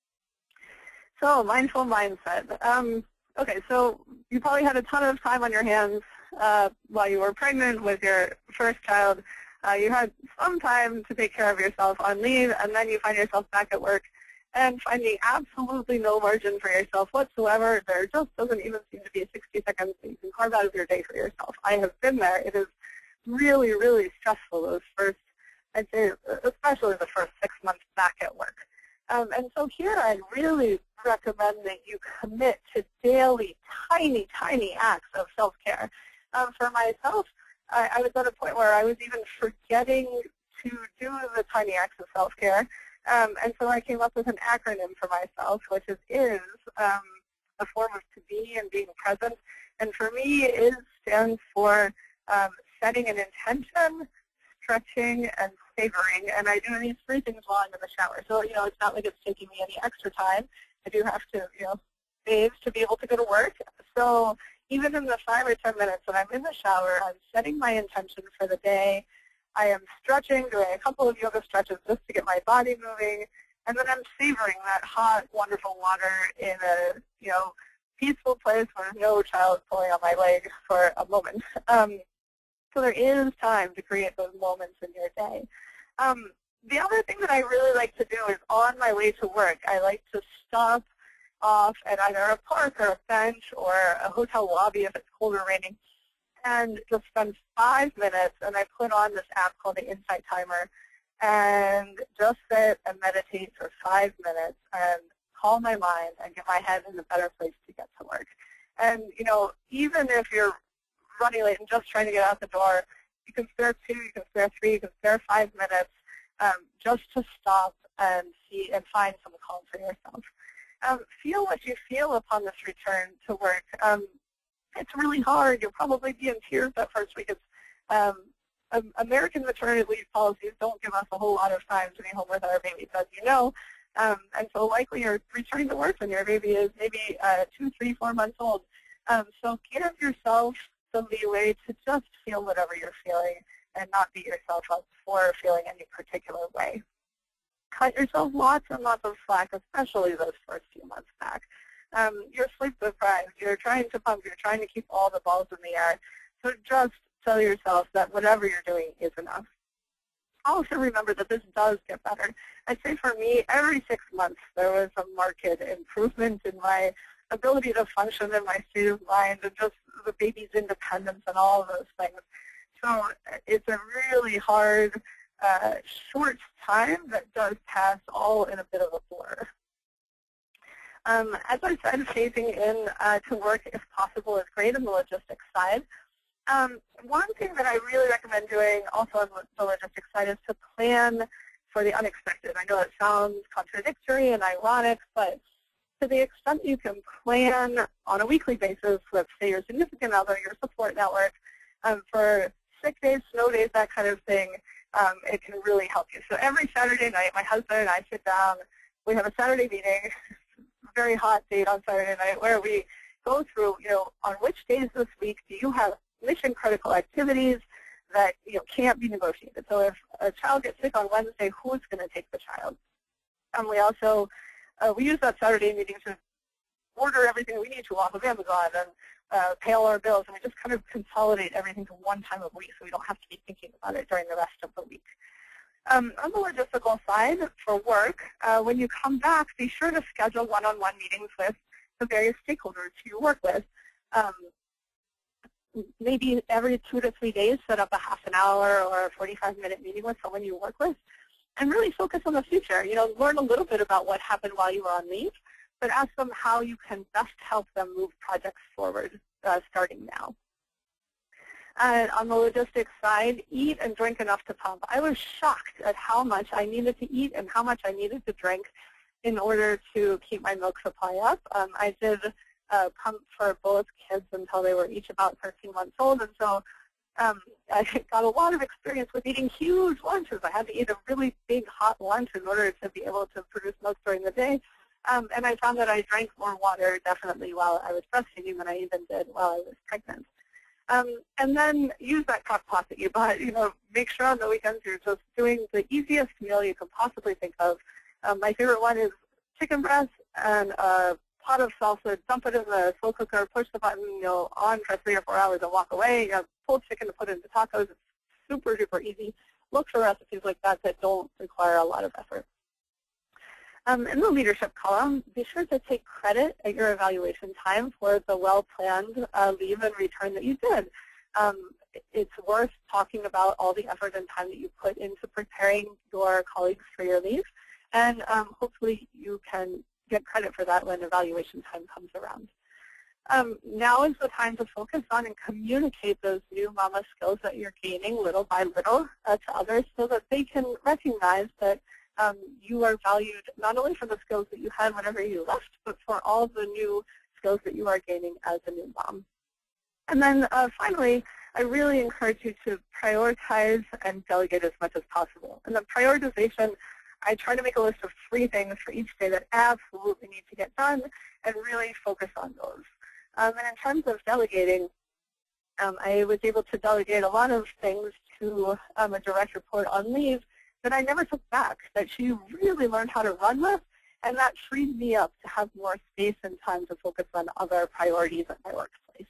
Speaker 2: So mindful mindset. Um, okay, so you probably had a ton of time on your hands uh, while you were pregnant with your first child. Uh, you had some time to take care of yourself on leave, and then you find yourself back at work and finding absolutely no margin for yourself whatsoever. There just doesn't even seem to be sixty seconds that you can carve out of your day for yourself. I have been there. It is really, really stressful those first, I'd say, especially the first six months back at work. Um, and so here I really recommend that you commit to daily, tiny, tiny acts of self-care. Um, for myself, I, I was at a point where I was even forgetting to do the tiny acts of self-care. Um, and so I came up with an acronym for myself, which is IS, um, a form of to be and being present. And for me, IS stands for um, setting an intention, stretching, and savoring. And I do these three things while I'm in the shower. So, you know, it's not like it's taking me any extra time. I do have to, you know, bathe to be able to go to work. So even in the five or ten minutes that I'm in the shower, I'm setting my intention for the day. I am stretching, doing a couple of yoga stretches just to get my body moving, and then I'm savoring that hot, wonderful water in a, you know, peaceful place where no child is pulling on my leg for a moment. Um, so there is time to create those moments in your day. Um, the other thing that I really like to do is on my way to work, I like to stop off at either a park or a bench or a hotel lobby if it's cold or raining, and just spend five minutes, and I put on this app called the Insight Timer, and just sit and meditate for five minutes and calm my mind and get my head in a better place to get to work. And, you know, even if you're running late and just trying to get out the door, you can spare two, you can spare three, you can spare five minutes um, just to stop and see and find some calm for yourself. Um, feel what you feel upon this return to work. Um, it's really hard. You'll probably be in tears that first week. It's, um, um, American maternity leave policies don't give us a whole lot of time to be home with our babies, as you know. Um, and so likely you're returning to work when your baby is maybe uh, two, three, four months old. Um, so give yourself the leeway to just feel whatever you're feeling and not beat yourself up for feeling any particular way. Cut yourself lots and lots of slack, especially those first few months back. Um, you're sleep deprived, you're trying to pump, you're trying to keep all the balls in the air. So just tell yourself that whatever you're doing is enough. Also remember that this does get better. I'd say for me, every six months there was a marked improvement in my ability to function in my state of mind and just the baby's independence and all of those things. So it's a really hard, uh, short time that does pass all in a bit of a blur. Um, as I said, phasing in uh, to work if possible is great on the logistics side. Um, one thing that I really recommend doing also on the logistics side is to plan for the unexpected. I know it sounds contradictory and ironic, but to the extent you can plan on a weekly basis with, say, your significant other, your support network, um, for sick days, snow days, that kind of thing, um, it can really help you. So every Saturday night, my husband and I sit down. We have a Saturday meeting, very hot date on Saturday night, where we go through, you know, on which days this week do you have mission critical activities that, you know, can't be negotiated. So if a child gets sick on Wednesday, who's going to take the child? And we also, uh, we use that Saturday meeting to order everything we need to off of Amazon and uh, pay all our bills, and we just kind of consolidate everything to one time of week so we don't have to be thinking about it during the rest of the week. Um, on the logistical side, for work, uh, when you come back, be sure to schedule one-on-one meetings with the various stakeholders you work with. Um, maybe every two to three days, set up a half an hour or a forty-five minute meeting with someone you work with, and really focus on the future. You know, learn a little bit about what happened while you were on leave, but ask them how you can best help them move projects forward uh, starting now. Uh, on the logistics side, eat and drink enough to pump. I was shocked at how much I needed to eat and how much I needed to drink in order to keep my milk supply up. Um, I did uh, pump for both kids until they were each about thirteen months old, and so um, I got a lot of experience with eating huge lunches. I had to eat a really big hot lunch in order to be able to produce milk during the day. Um, and I found that I drank more water definitely while I was breastfeeding than I even did while I was pregnant. Um, and then use that crock pot that you bought. You know, make sure on the weekends you're just doing the easiest meal you can possibly think of. Um, my favorite one is chicken breast and a pot of salsa. Dump it in the slow cooker, push the button, you know, on for three or four hours and walk away. You have pulled chicken to put into tacos. It's super, super easy. Look for recipes like that that don't require a lot of effort. Um, in the leadership column, be sure to take credit at your evaluation time for the well-planned uh, leave and return that you did. Um, it's worth talking about all the effort and time that you put into preparing your colleagues for your leave, and um, hopefully you can get credit for that when evaluation time comes around. Um, now is the time to focus on and communicate those new mama skills that you're gaining little by little uh, to others so that they can recognize that Um, you are valued not only for the skills that you had whenever you left, but for all the new skills that you are gaining as a new mom. And then uh, finally, I really encourage you to prioritize and delegate as much as possible. And the prioritization, I try to make a list of three things for each day that absolutely need to get done and really focus on those. Um, and in terms of delegating, um, I was able to delegate a lot of things to um, a direct report on leave that I never took back, that she really learned how to run with, and that freed me up to have more space and time to focus on other priorities at my workplace.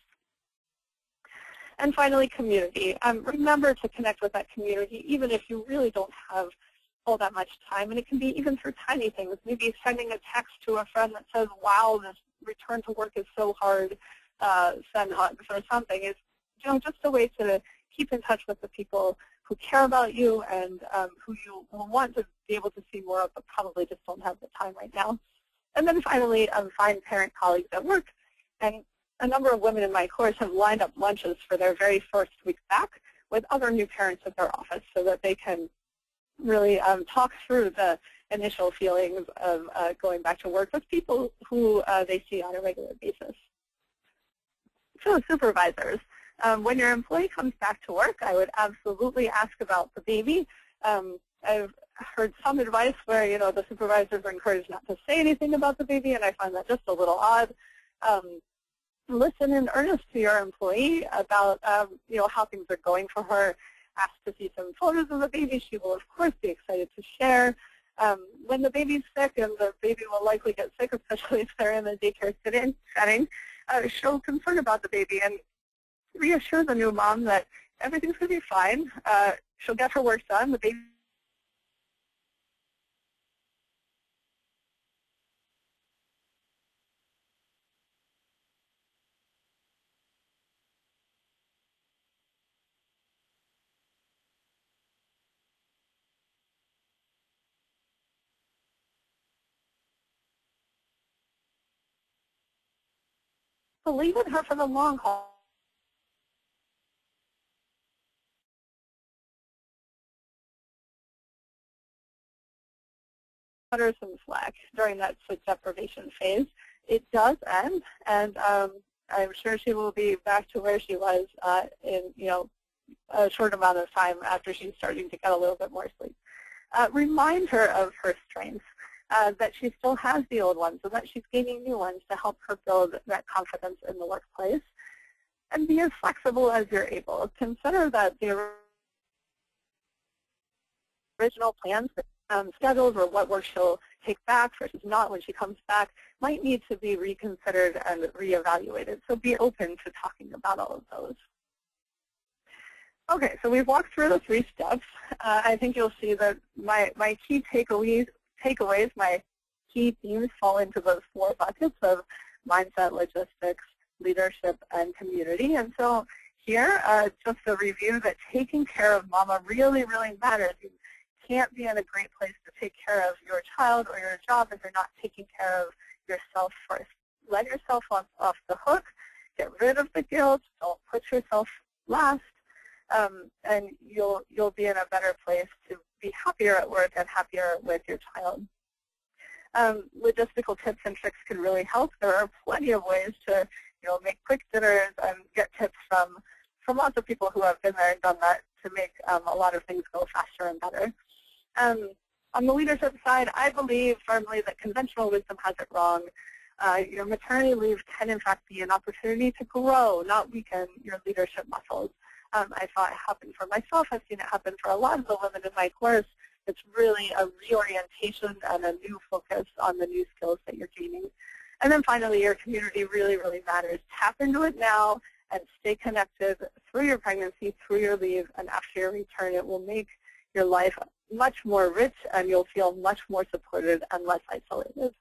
Speaker 2: And finally, community. Um, remember to connect with that community, even if you really don't have all that much time, and it can be even for tiny things. Maybe sending a text to a friend that says, wow, this return to work is so hard, uh, send hugs or something. It's, you know, just a way to keep in touch with the people who care about you and um, who you will want to be able to see more of, but probably just don't have the time right now. And then finally, um, find parent colleagues at work. And a number of women in my course have lined up lunches for their very first week back with other new parents at their office so that they can really um, talk through the initial feelings of uh, going back to work with people who uh, they see on a regular basis. So supervisors. Um, when your employee comes back to work, I would absolutely ask about the baby. Um, I've heard some advice where, you know, the supervisors are encouraged not to say anything about the baby, and I find that just a little odd. Um, listen in earnest to your employee about, um, you know, how things are going for her. Ask to see some photos of the baby. She will, of course, be excited to share. Um, when the baby's sick, and the baby will likely get sick, especially if they're in a daycare setting, uh, show concern about the baby and reassure the new mom that everything's going to be fine. Uh, she'll get her work done. The baby believe in her for the long haul. her some slack during that sleep deprivation phase. It does end, and um, I'm sure she will be back to where she was uh, in, you know, a short amount of time after she's starting to get a little bit more sleep. Uh, remind her of her strengths, uh, that she still has the old ones and that she's gaining new ones to help her build that confidence in the workplace. And be as flexible as you're able. Consider that the original plans, um, schedules, or what work she'll take back versus not when she comes back might need to be reconsidered and reevaluated. So be open to talking about all of those. Okay, so we've walked through the three steps. Uh, I think you'll see that my, my key takeaways, takeaways, my key themes fall into those four buckets of mindset, logistics, leadership, and community. And so here, uh, just a review that taking care of mama really, really matters. You can't be in a great place to take care of your child or your job if you're not taking care of yourself first. Let yourself off, off the hook. Get rid of the guilt. Don't put yourself last. Um, and you'll, you'll be in a better place to be happier at work and happier with your child. Um, logistical tips and tricks can really help. There are plenty of ways to you know, make quick dinners and get tips from, from lots of people who have been there and done that to make um, a lot of things go faster and better. Um, on the leadership side, I believe firmly that conventional wisdom has it wrong. Uh, your maternity leave can, in fact, be an opportunity to grow, not weaken your leadership muscles. Um, I saw it happen for myself. I've seen it happen for a lot of the women in my course. It's really a reorientation and a new focus on the new skills that you're gaining. And then finally, your community really, really matters. Tap into it now and stay connected through your pregnancy, through your leave, and after your return. It will make your life much more rich, and you'll feel much more supported and less isolated.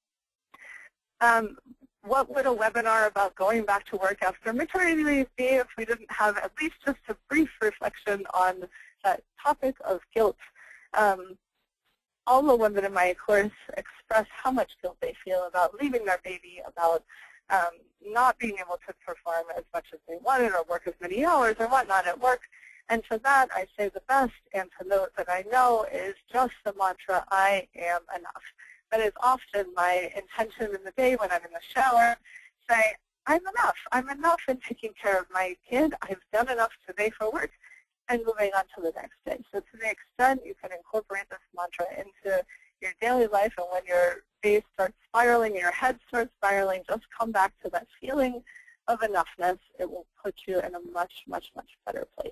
Speaker 2: Um, what would a webinar about going back to work after maternity leave be if we didn't have at least just a brief reflection on that topic of guilt? Um, all the women in my course express how much guilt they feel about leaving their baby, about um, not being able to perform as much as they wanted or work as many hours or whatnot at work. And to that, I say the best antidote that I know is just the mantra, I am enough. That is often my intention in the day when I'm in the shower, say, I'm enough. I'm enough in taking care of my kid. I've done enough today for work, and moving on to the next day. So to the extent you can incorporate this mantra into your daily life, and when your day starts spiraling and your head starts spiraling, just come back to that feeling of enoughness. It will put you in a much, much, much better place.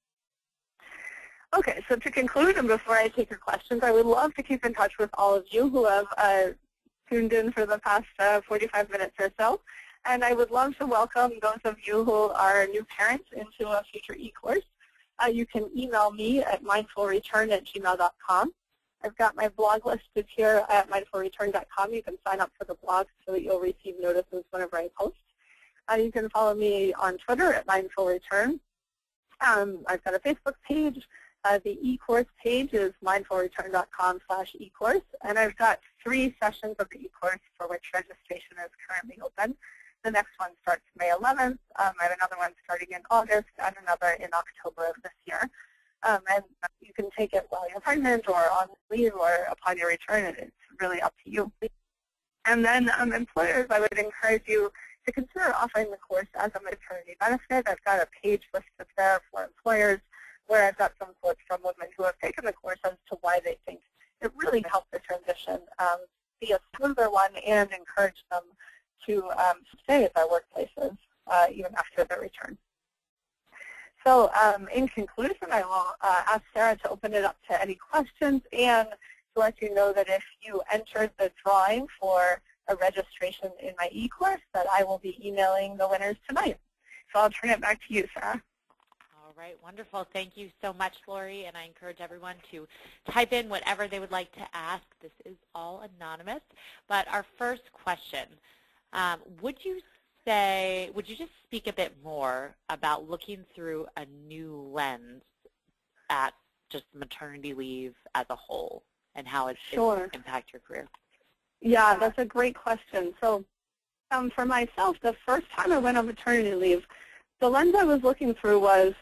Speaker 2: Okay, so to conclude, and before I take your questions, I would love to keep in touch with all of you who have uh, tuned in for the past uh, forty-five minutes or so. And I would love to welcome those of you who are new parents into a future e-course. Uh, you can email me at mindful return at gmail dot com. I've got my blog listed here at mindful return dot com. You can sign up for the blog so that you'll receive notices whenever I post. Uh, you can follow me on Twitter at mindful return. Um, I've got a Facebook page. Uh, the e-course page is mindful return dot com slash e-course. And I've got three sessions of the e-course for which registration is currently open. The next one starts May eleventh. Um, I have another one starting in August and another in October of this year. Um, and you can take it while you're pregnant or on leave or upon your return. It's really up to you. And then um, employers, I would encourage you to consider offering the course as a maternity benefit. I've got a page listed there for employers where I've got some quotes from women who have taken the course as to why they think it really helped the transition um, be a smoother one and encourage them to um, stay at their workplaces uh, even after their return. So um, in conclusion, I will uh, ask Sarah to open it up to any questions and to let you know that if you entered the drawing for a registration in my e-course, that I will be emailing the winners tonight. So I'll turn it back to you, Sarah.
Speaker 1: All right, wonderful. Thank you so much, Lori, and I encourage everyone to type in whatever they would like to ask. This is all anonymous. But our first question, um, would you say, would you just speak a bit more about looking through a new lens at just maternity leave as a whole and how it
Speaker 2: Sure.
Speaker 1: impact your career?
Speaker 2: Yeah, that's a great question. So um, for myself, the first time I went on maternity leave, the lens I was looking through was,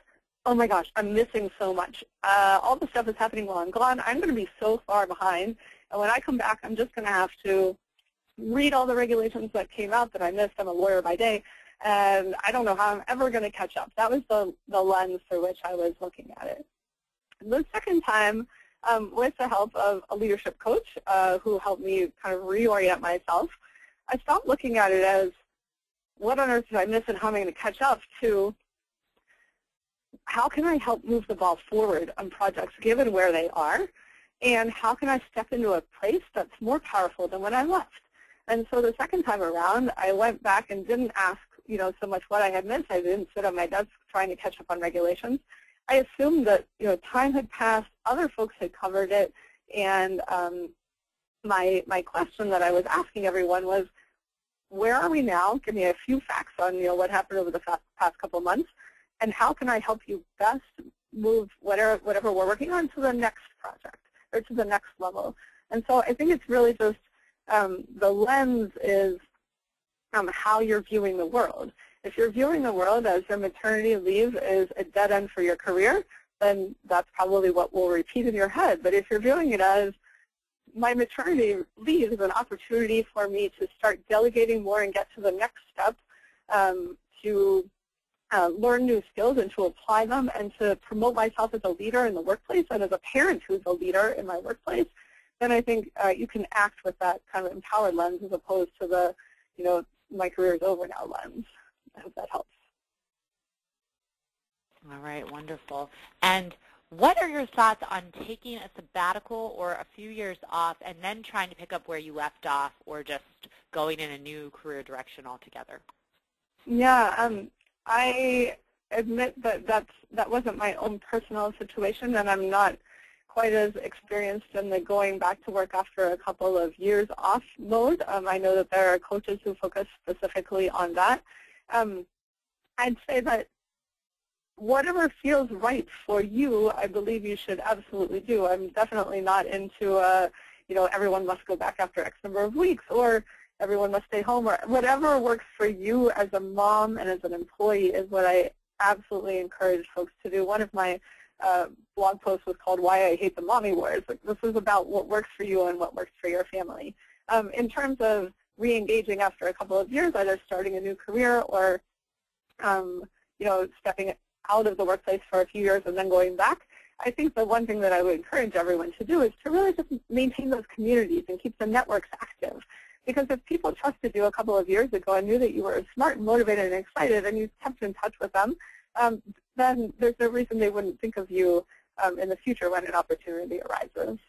Speaker 2: oh my gosh, I'm missing so much. Uh, all the stuff is happening while I'm gone. I'm going to be so far behind. And when I come back, I'm just going to have to read all the regulations that came out that I missed. I'm a lawyer by day, and I don't know how I'm ever going to catch up. That was the, the lens through which I was looking at it. The second time, um, with the help of a leadership coach uh, who helped me kind of reorient myself, I stopped looking at it as, what on earth did I miss and how am I going to catch up, to how can I help move the ball forward on projects given where they are, and how can I step into a place that's more powerful than when I left. And so the second time around, I went back and didn't ask, you know, so much what I had missed. I didn't sit on my desk trying to catch up on regulations. I assumed that, you know, time had passed, other folks had covered it, and um, my my question that I was asking everyone was, where are we now? Give me a few facts on, you know, what happened over the past couple of months, and how can I help you best move whatever whatever we're working on to the next project or to the next level. And so I think it's really just um, the lens is um, how you're viewing the world. If you're viewing the world as your maternity leave is a dead end for your career, then that's probably what will repeat in your head. But if you're viewing it as, my maternity leave is an opportunity for me to start delegating more and get to the next step, um, to uh, learn new skills and to apply them, and to promote myself as a leader in the workplace and as a parent who's a leader in my workplace, then I think uh, you can act with that kind of empowered lens as opposed to the, you know, my career is over now lens. I hope that helps.
Speaker 1: All right, wonderful. And what are your thoughts on taking a sabbatical or a few years off and then trying to pick up where you left off, or just going in a new career direction altogether?
Speaker 2: Yeah, um, I admit that that's, that wasn't my own personal situation, and I'm not quite as experienced in the going back to work after a couple of years off mode. Um, I know that there are coaches who focus specifically on that. Um, I'd say that whatever feels right for you, I believe you should absolutely do. I'm definitely not into, uh, you know, everyone must go back after X number of weeks, or everyone must stay home, or whatever works for you as a mom and as an employee is what I absolutely encourage folks to do. One of my uh, blog posts was called Why I Hate the Mommy Wars. Like, this is about what works for you and what works for your family. Um, in terms of re-engaging after a couple of years, either starting a new career or, um, you know, stepping out of the workplace for a few years and then going back, I think the one thing that I would encourage everyone to do is to really just maintain those communities and keep the networks active. Because if people trusted you a couple of years ago and knew that you were smart and motivated and excited and you kept in touch with them, um, then there's no reason they wouldn't think of you um, in the future when an opportunity arises.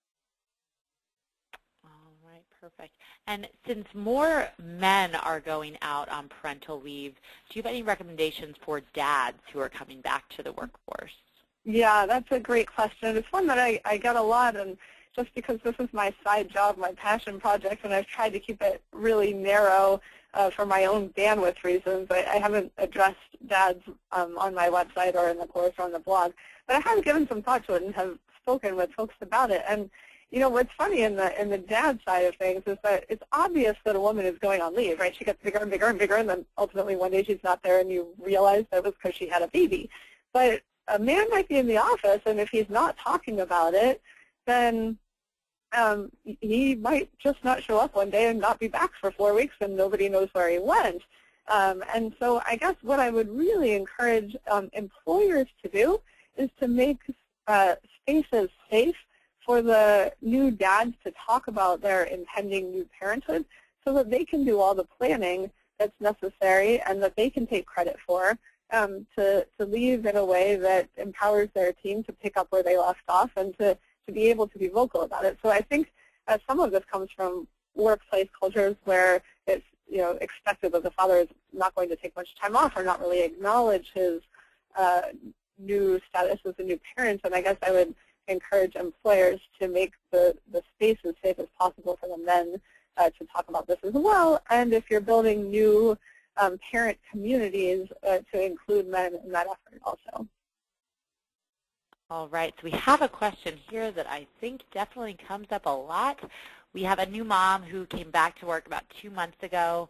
Speaker 1: All right, perfect. And since more men are going out on parental leave, do you have any recommendations for dads who are coming back to the workforce?
Speaker 2: Yeah, that's a great question. It's one that I, I get a lot, and just because this is my side job, my passion project, and I've tried to keep it really narrow uh, for my own bandwidth reasons. I, I haven't addressed dads um, on my website or in the course or on the blog, but I have given some thought to it and have spoken with folks about it. And you know, what's funny in the in the dad side of things is that it's obvious that a woman is going on leave, right? She gets bigger and bigger and bigger, and then ultimately one day she's not there, and you realize that it was because she had a baby. But a man might be in the office, and if he's not talking about it, then um, he might just not show up one day and not be back for four weeks, and nobody knows where he went. Um, and so I guess what I would really encourage um, employers to do is to make uh, spaces safe for the new dads to talk about their impending new parenthood, so that they can do all the planning that's necessary and that they can take credit for um, to, to leave in a way that empowers their team to pick up where they left off and to, to be able to be vocal about it. So I think uh, some of this comes from workplace cultures where it's you know expected that the father is not going to take much time off or not really acknowledge his uh, new status as a new parent. And I guess I would encourage employers to make the, the space as safe as possible for the men uh, to talk about this as well. And if you're building new um, parent communities, uh, to include men in that effort also.
Speaker 1: All right, so we have a question here that I think definitely comes up a lot. We have a new mom who came back to work about two months ago,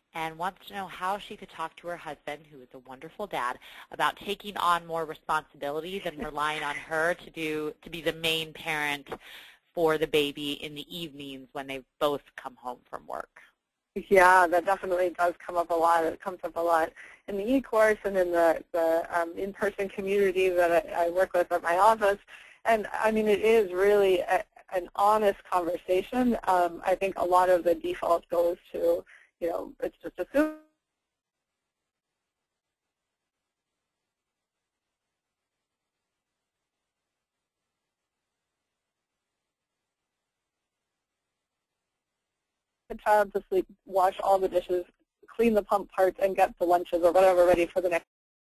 Speaker 1: and wants to know how she could talk to her husband, who is a wonderful dad, about taking on more responsibilities and relying on her to do to be the main parent for the baby in the evenings when they both come home from work.
Speaker 2: Yeah, that definitely does come up a lot. It comes up a lot in the e-course and in the, the um, in-person community that I, I work with at my office. And I mean, it is really a, an honest conversation. Um, I think a lot of the default goes to, you know, it's just assumed the child to sleep, wash all the dishes, clean the pump parts, and get the lunches or whatever ready for the next.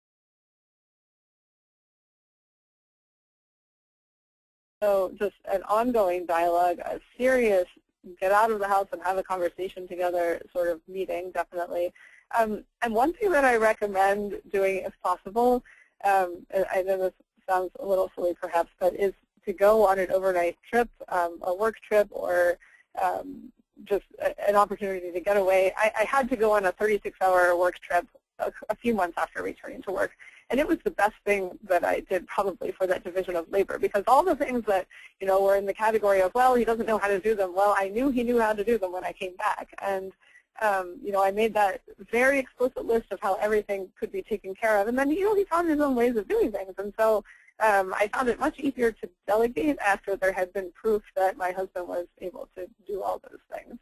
Speaker 2: So just an ongoing dialogue, a serious get out of the house and have a conversation together sort of meeting, definitely. Um, and one thing that I recommend doing if possible, um, I know this sounds a little silly perhaps, but is to go on an overnight trip, um, a work trip, or um, just a, an opportunity to get away. I, I had to go on a thirty-six hour work trip a, a few months after returning to work. And it was the best thing that I did probably for that division of labor, because all the things that, you know, were in the category of, well, he doesn't know how to do them. Well, I knew he knew how to do them when I came back. And, um, you know, I made that very explicit list of how everything could be taken care of. And then, you know, he found his own ways of doing things. And so um, I found it much easier to delegate after there had been proof that my husband was able to do all those things.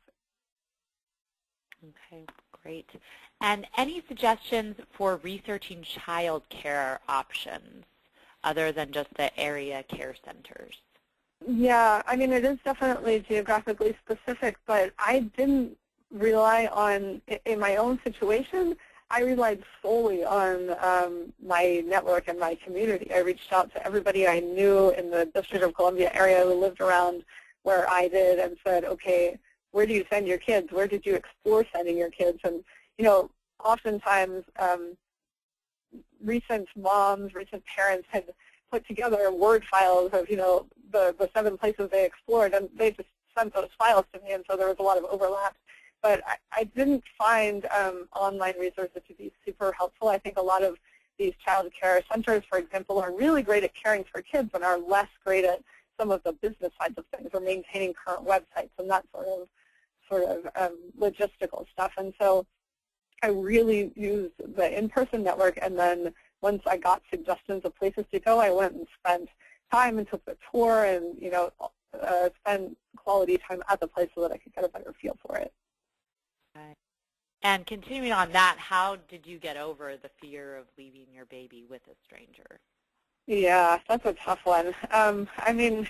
Speaker 1: Okay, great. And any suggestions for researching child care options other than just the area care centers?
Speaker 2: Yeah, I mean, it is definitely geographically specific, but I didn't rely on, in my own situation, I relied solely on um, my network and my community. I reached out to everybody I knew in the District of Columbia area who lived around where I did and said, okay, where do you send your kids? Where did you explore sending your kids? And, you know, oftentimes um, recent moms, recent parents had put together word files of, you know, the, the seven places they explored, and they just sent those files to me, and so there was a lot of overlap. But I, I didn't find um, online resources to be super helpful. I think a lot of these child care centers, for example, are really great at caring for kids and are less great at some of the business sides of things or maintaining current websites and that sort of sort of um, logistical stuff. And so I really used the in-person network, and then once I got suggestions of places to go, I went and spent time and took the tour and, you know, uh, spent quality time at the place so that I could get a better feel for it.
Speaker 1: Okay. And continuing on that, how did you get over the fear of leaving your baby with a stranger?
Speaker 2: Yeah, that's a tough one. Um, I mean,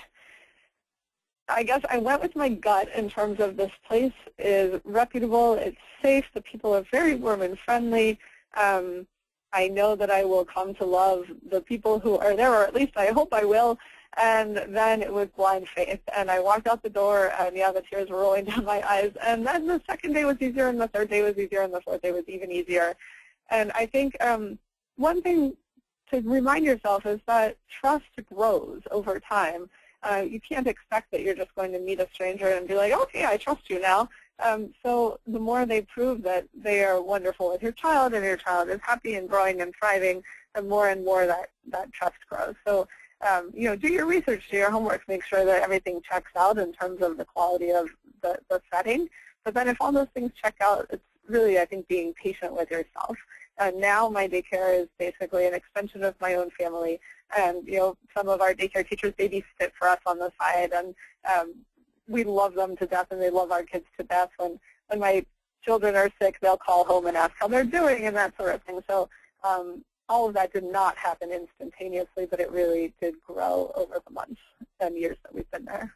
Speaker 2: I guess I went with my gut in terms of this place is reputable, it's safe, the people are very warm and friendly. Um, I know that I will come to love the people who are there, or at least I hope I will. And then it was blind faith. And I walked out the door, and yeah, the tears were rolling down my eyes. And then the second day was easier, and the third day was easier, and the fourth day was even easier. And I think um, one thing to remind yourself is that trust grows over time. Uh, you can't expect that you're just going to meet a stranger and be like, okay, I trust you now. Um, so the more they prove that they are wonderful with your child and your child is happy and growing and thriving, the more and more that, that trust grows. So, um, you know, do your research, do your homework, make sure that everything checks out in terms of the quality of the, the setting. But then if all those things check out, it's really, I think, being patient with yourself. Uh, now my daycare is basically an extension of my own family. And, you know, some of our daycare teachers babysit for us on the side. And um, we love them to death, and they love our kids to death. When, when my children are sick, they'll call home and ask how they're doing and that sort of thing. So um, all of that did not happen instantaneously, but it really did grow over the months and years that we've been there.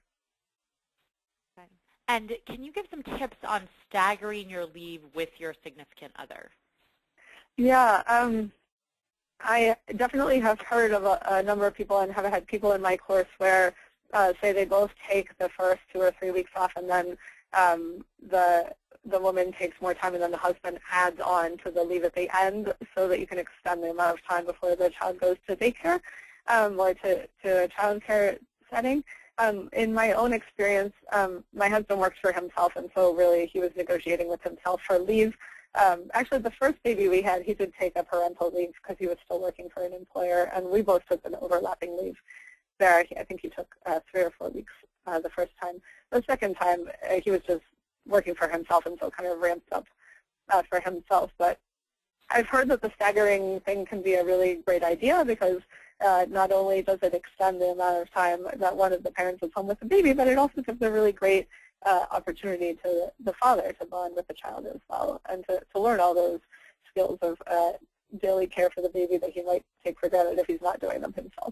Speaker 1: And can you give some tips on staggering your leave with your significant other?
Speaker 2: Yeah, um, I definitely have heard of a, a number of people and have had people in my course where, uh, say, they both take the first two or three weeks off, and then um, the the woman takes more time, and then the husband adds on to the leave at the end, so that you can extend the amount of time before the child goes to daycare um, or to, to a child care setting. Um, in my own experience, um, my husband works for himself, and so really he was negotiating with himself for leave. um, actually the first baby we had, he did take a parental leave because he was still working for an employer, and we both took an overlapping leave there. I think he took uh, three or four weeks uh, the first time. The second time, uh, he was just working for himself, and so kind of ramped up uh, for himself. But I've heard that the staggering thing can be a really great idea because uh, not only does it extend the amount of time that one of the parents is home with the baby, but it also gives a really great uh, opportunity to the father to bond with the child as well, and to, to learn all those skills of uh, daily care for the baby that he might take for granted if he's not doing them himself.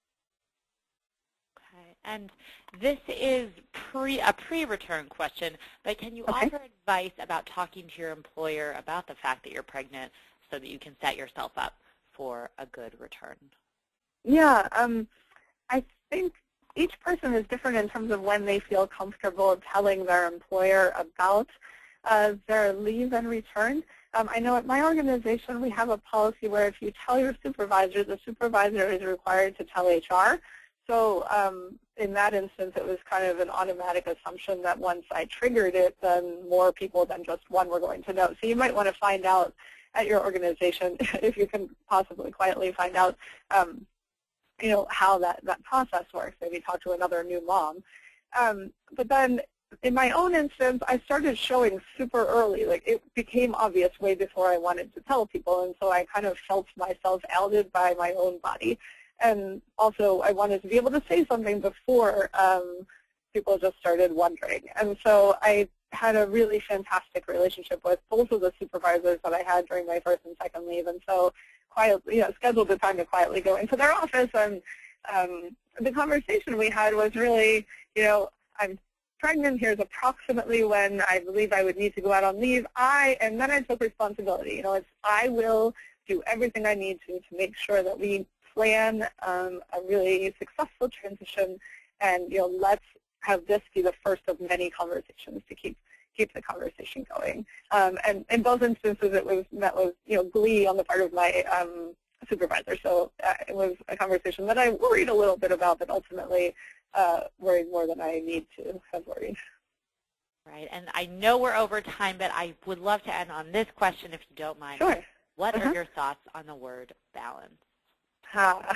Speaker 1: Okay, and this is pre a pre-return question, but can you
Speaker 2: Okay.
Speaker 1: offer advice about talking to your employer about the fact that you're pregnant so that you can set yourself up for a good return?
Speaker 2: Yeah, um, I think each person is different in terms of when they feel comfortable telling their employer about uh, their leave and return. Um, I know at my organization we have a policy where if you tell your supervisor, the supervisor is required to tell H R. So um, in that instance, it was kind of an automatic assumption that once I triggered it, then more people than just one were going to know. So you might want to find out at your organization, if you can possibly quietly find out, um, you know, how that, that process works. Maybe talk to another new mom. Um, but then in my own instance, I started showing super early. Like, it became obvious way before I wanted to tell people, and so I kind of felt myself outed by my own body. And also, I wanted to be able to say something before um, people just started wondering. And so I had a really fantastic relationship with both of the supervisors that I had during my first and second leave. And so quietly, you know, scheduled the time to quietly go into their office. And um, the conversation we had was really, you know, I'm pregnant. Here's approximately when I believe I would need to go out on leave. I and then I took responsibility. You know, it's I will do everything I need to to make sure that we plan um, a really successful transition, and you know, let's have this be the first of many conversations to keep keep the conversation going. Um, and in both instances, it was met with you know glee on the part of my um, supervisor. So uh, it was a conversation that I worried a little bit about, but ultimately uh, worried more than I need to have worried.
Speaker 1: Right, and I know we're over time, but I would love to end on this question if you don't mind.
Speaker 2: Sure.
Speaker 1: What
Speaker 2: uh-huh.
Speaker 1: are your thoughts on the word balance?
Speaker 2: Ah.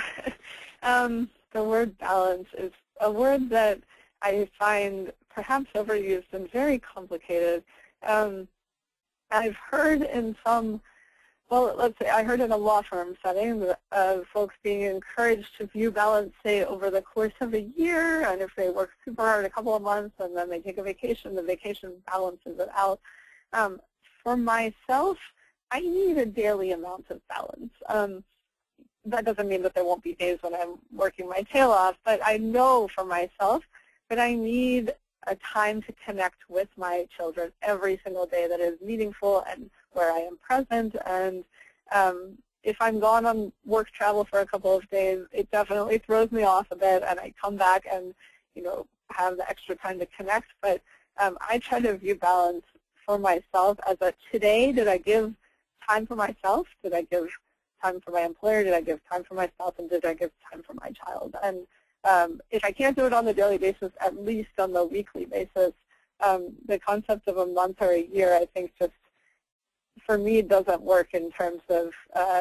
Speaker 2: um, the word balance is a word that I find perhaps overused and very complicated. Um, I've heard in some, well, let's say I heard in a law firm setting of folks being encouraged to view balance, say, over the course of a year, and if they work super hard a couple of months and then they take a vacation, the vacation balances it out. Um, for myself, I need a daily amount of balance. Um, that doesn't mean that there won't be days when I'm working my tail off, but I know for myself that I need a time to connect with my children every single day that is meaningful and where I am present. And um, if I'm gone on work travel for a couple of days, it definitely throws me off a bit, and I come back and, you know, have the extra time to connect. But um, I try to view balance for myself as a today, did I give time for myself? Did I give time for my employer? Did I give time for myself? And did I give time for my child? And um, if I can't do it on the daily basis, at least on the weekly basis, um, the concept of a month or a year, I think just, for me, doesn't work in terms of uh,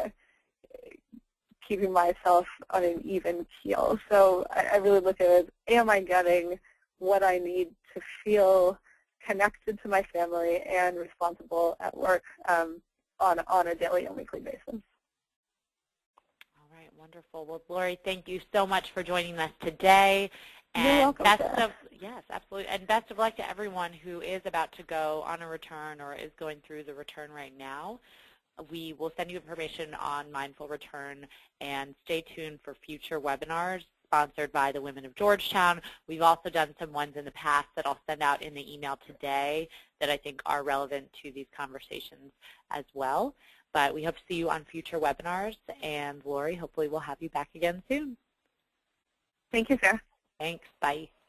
Speaker 2: keeping myself on an even keel. So I, I really look at it, am I getting what I need to feel connected to my family and responsible at work um, on, on a daily and weekly basis?
Speaker 1: Wonderful. Well, Lori, thank you so much for joining us today. And
Speaker 2: You're welcome,
Speaker 1: best
Speaker 2: Sarah.
Speaker 1: of, yes, absolutely. And best of luck to everyone who is about to go on a return or is going through the return right now. We will send you information on Mindful Return, and stay tuned for future webinars sponsored by the Women of Georgetown. We've also done some ones in the past that I'll send out in the email today that I think are relevant to these conversations as well. But we hope to see you on future webinars. And Lori, hopefully we'll have you back again soon.
Speaker 2: Thank you, Sarah.
Speaker 1: Thanks. Bye.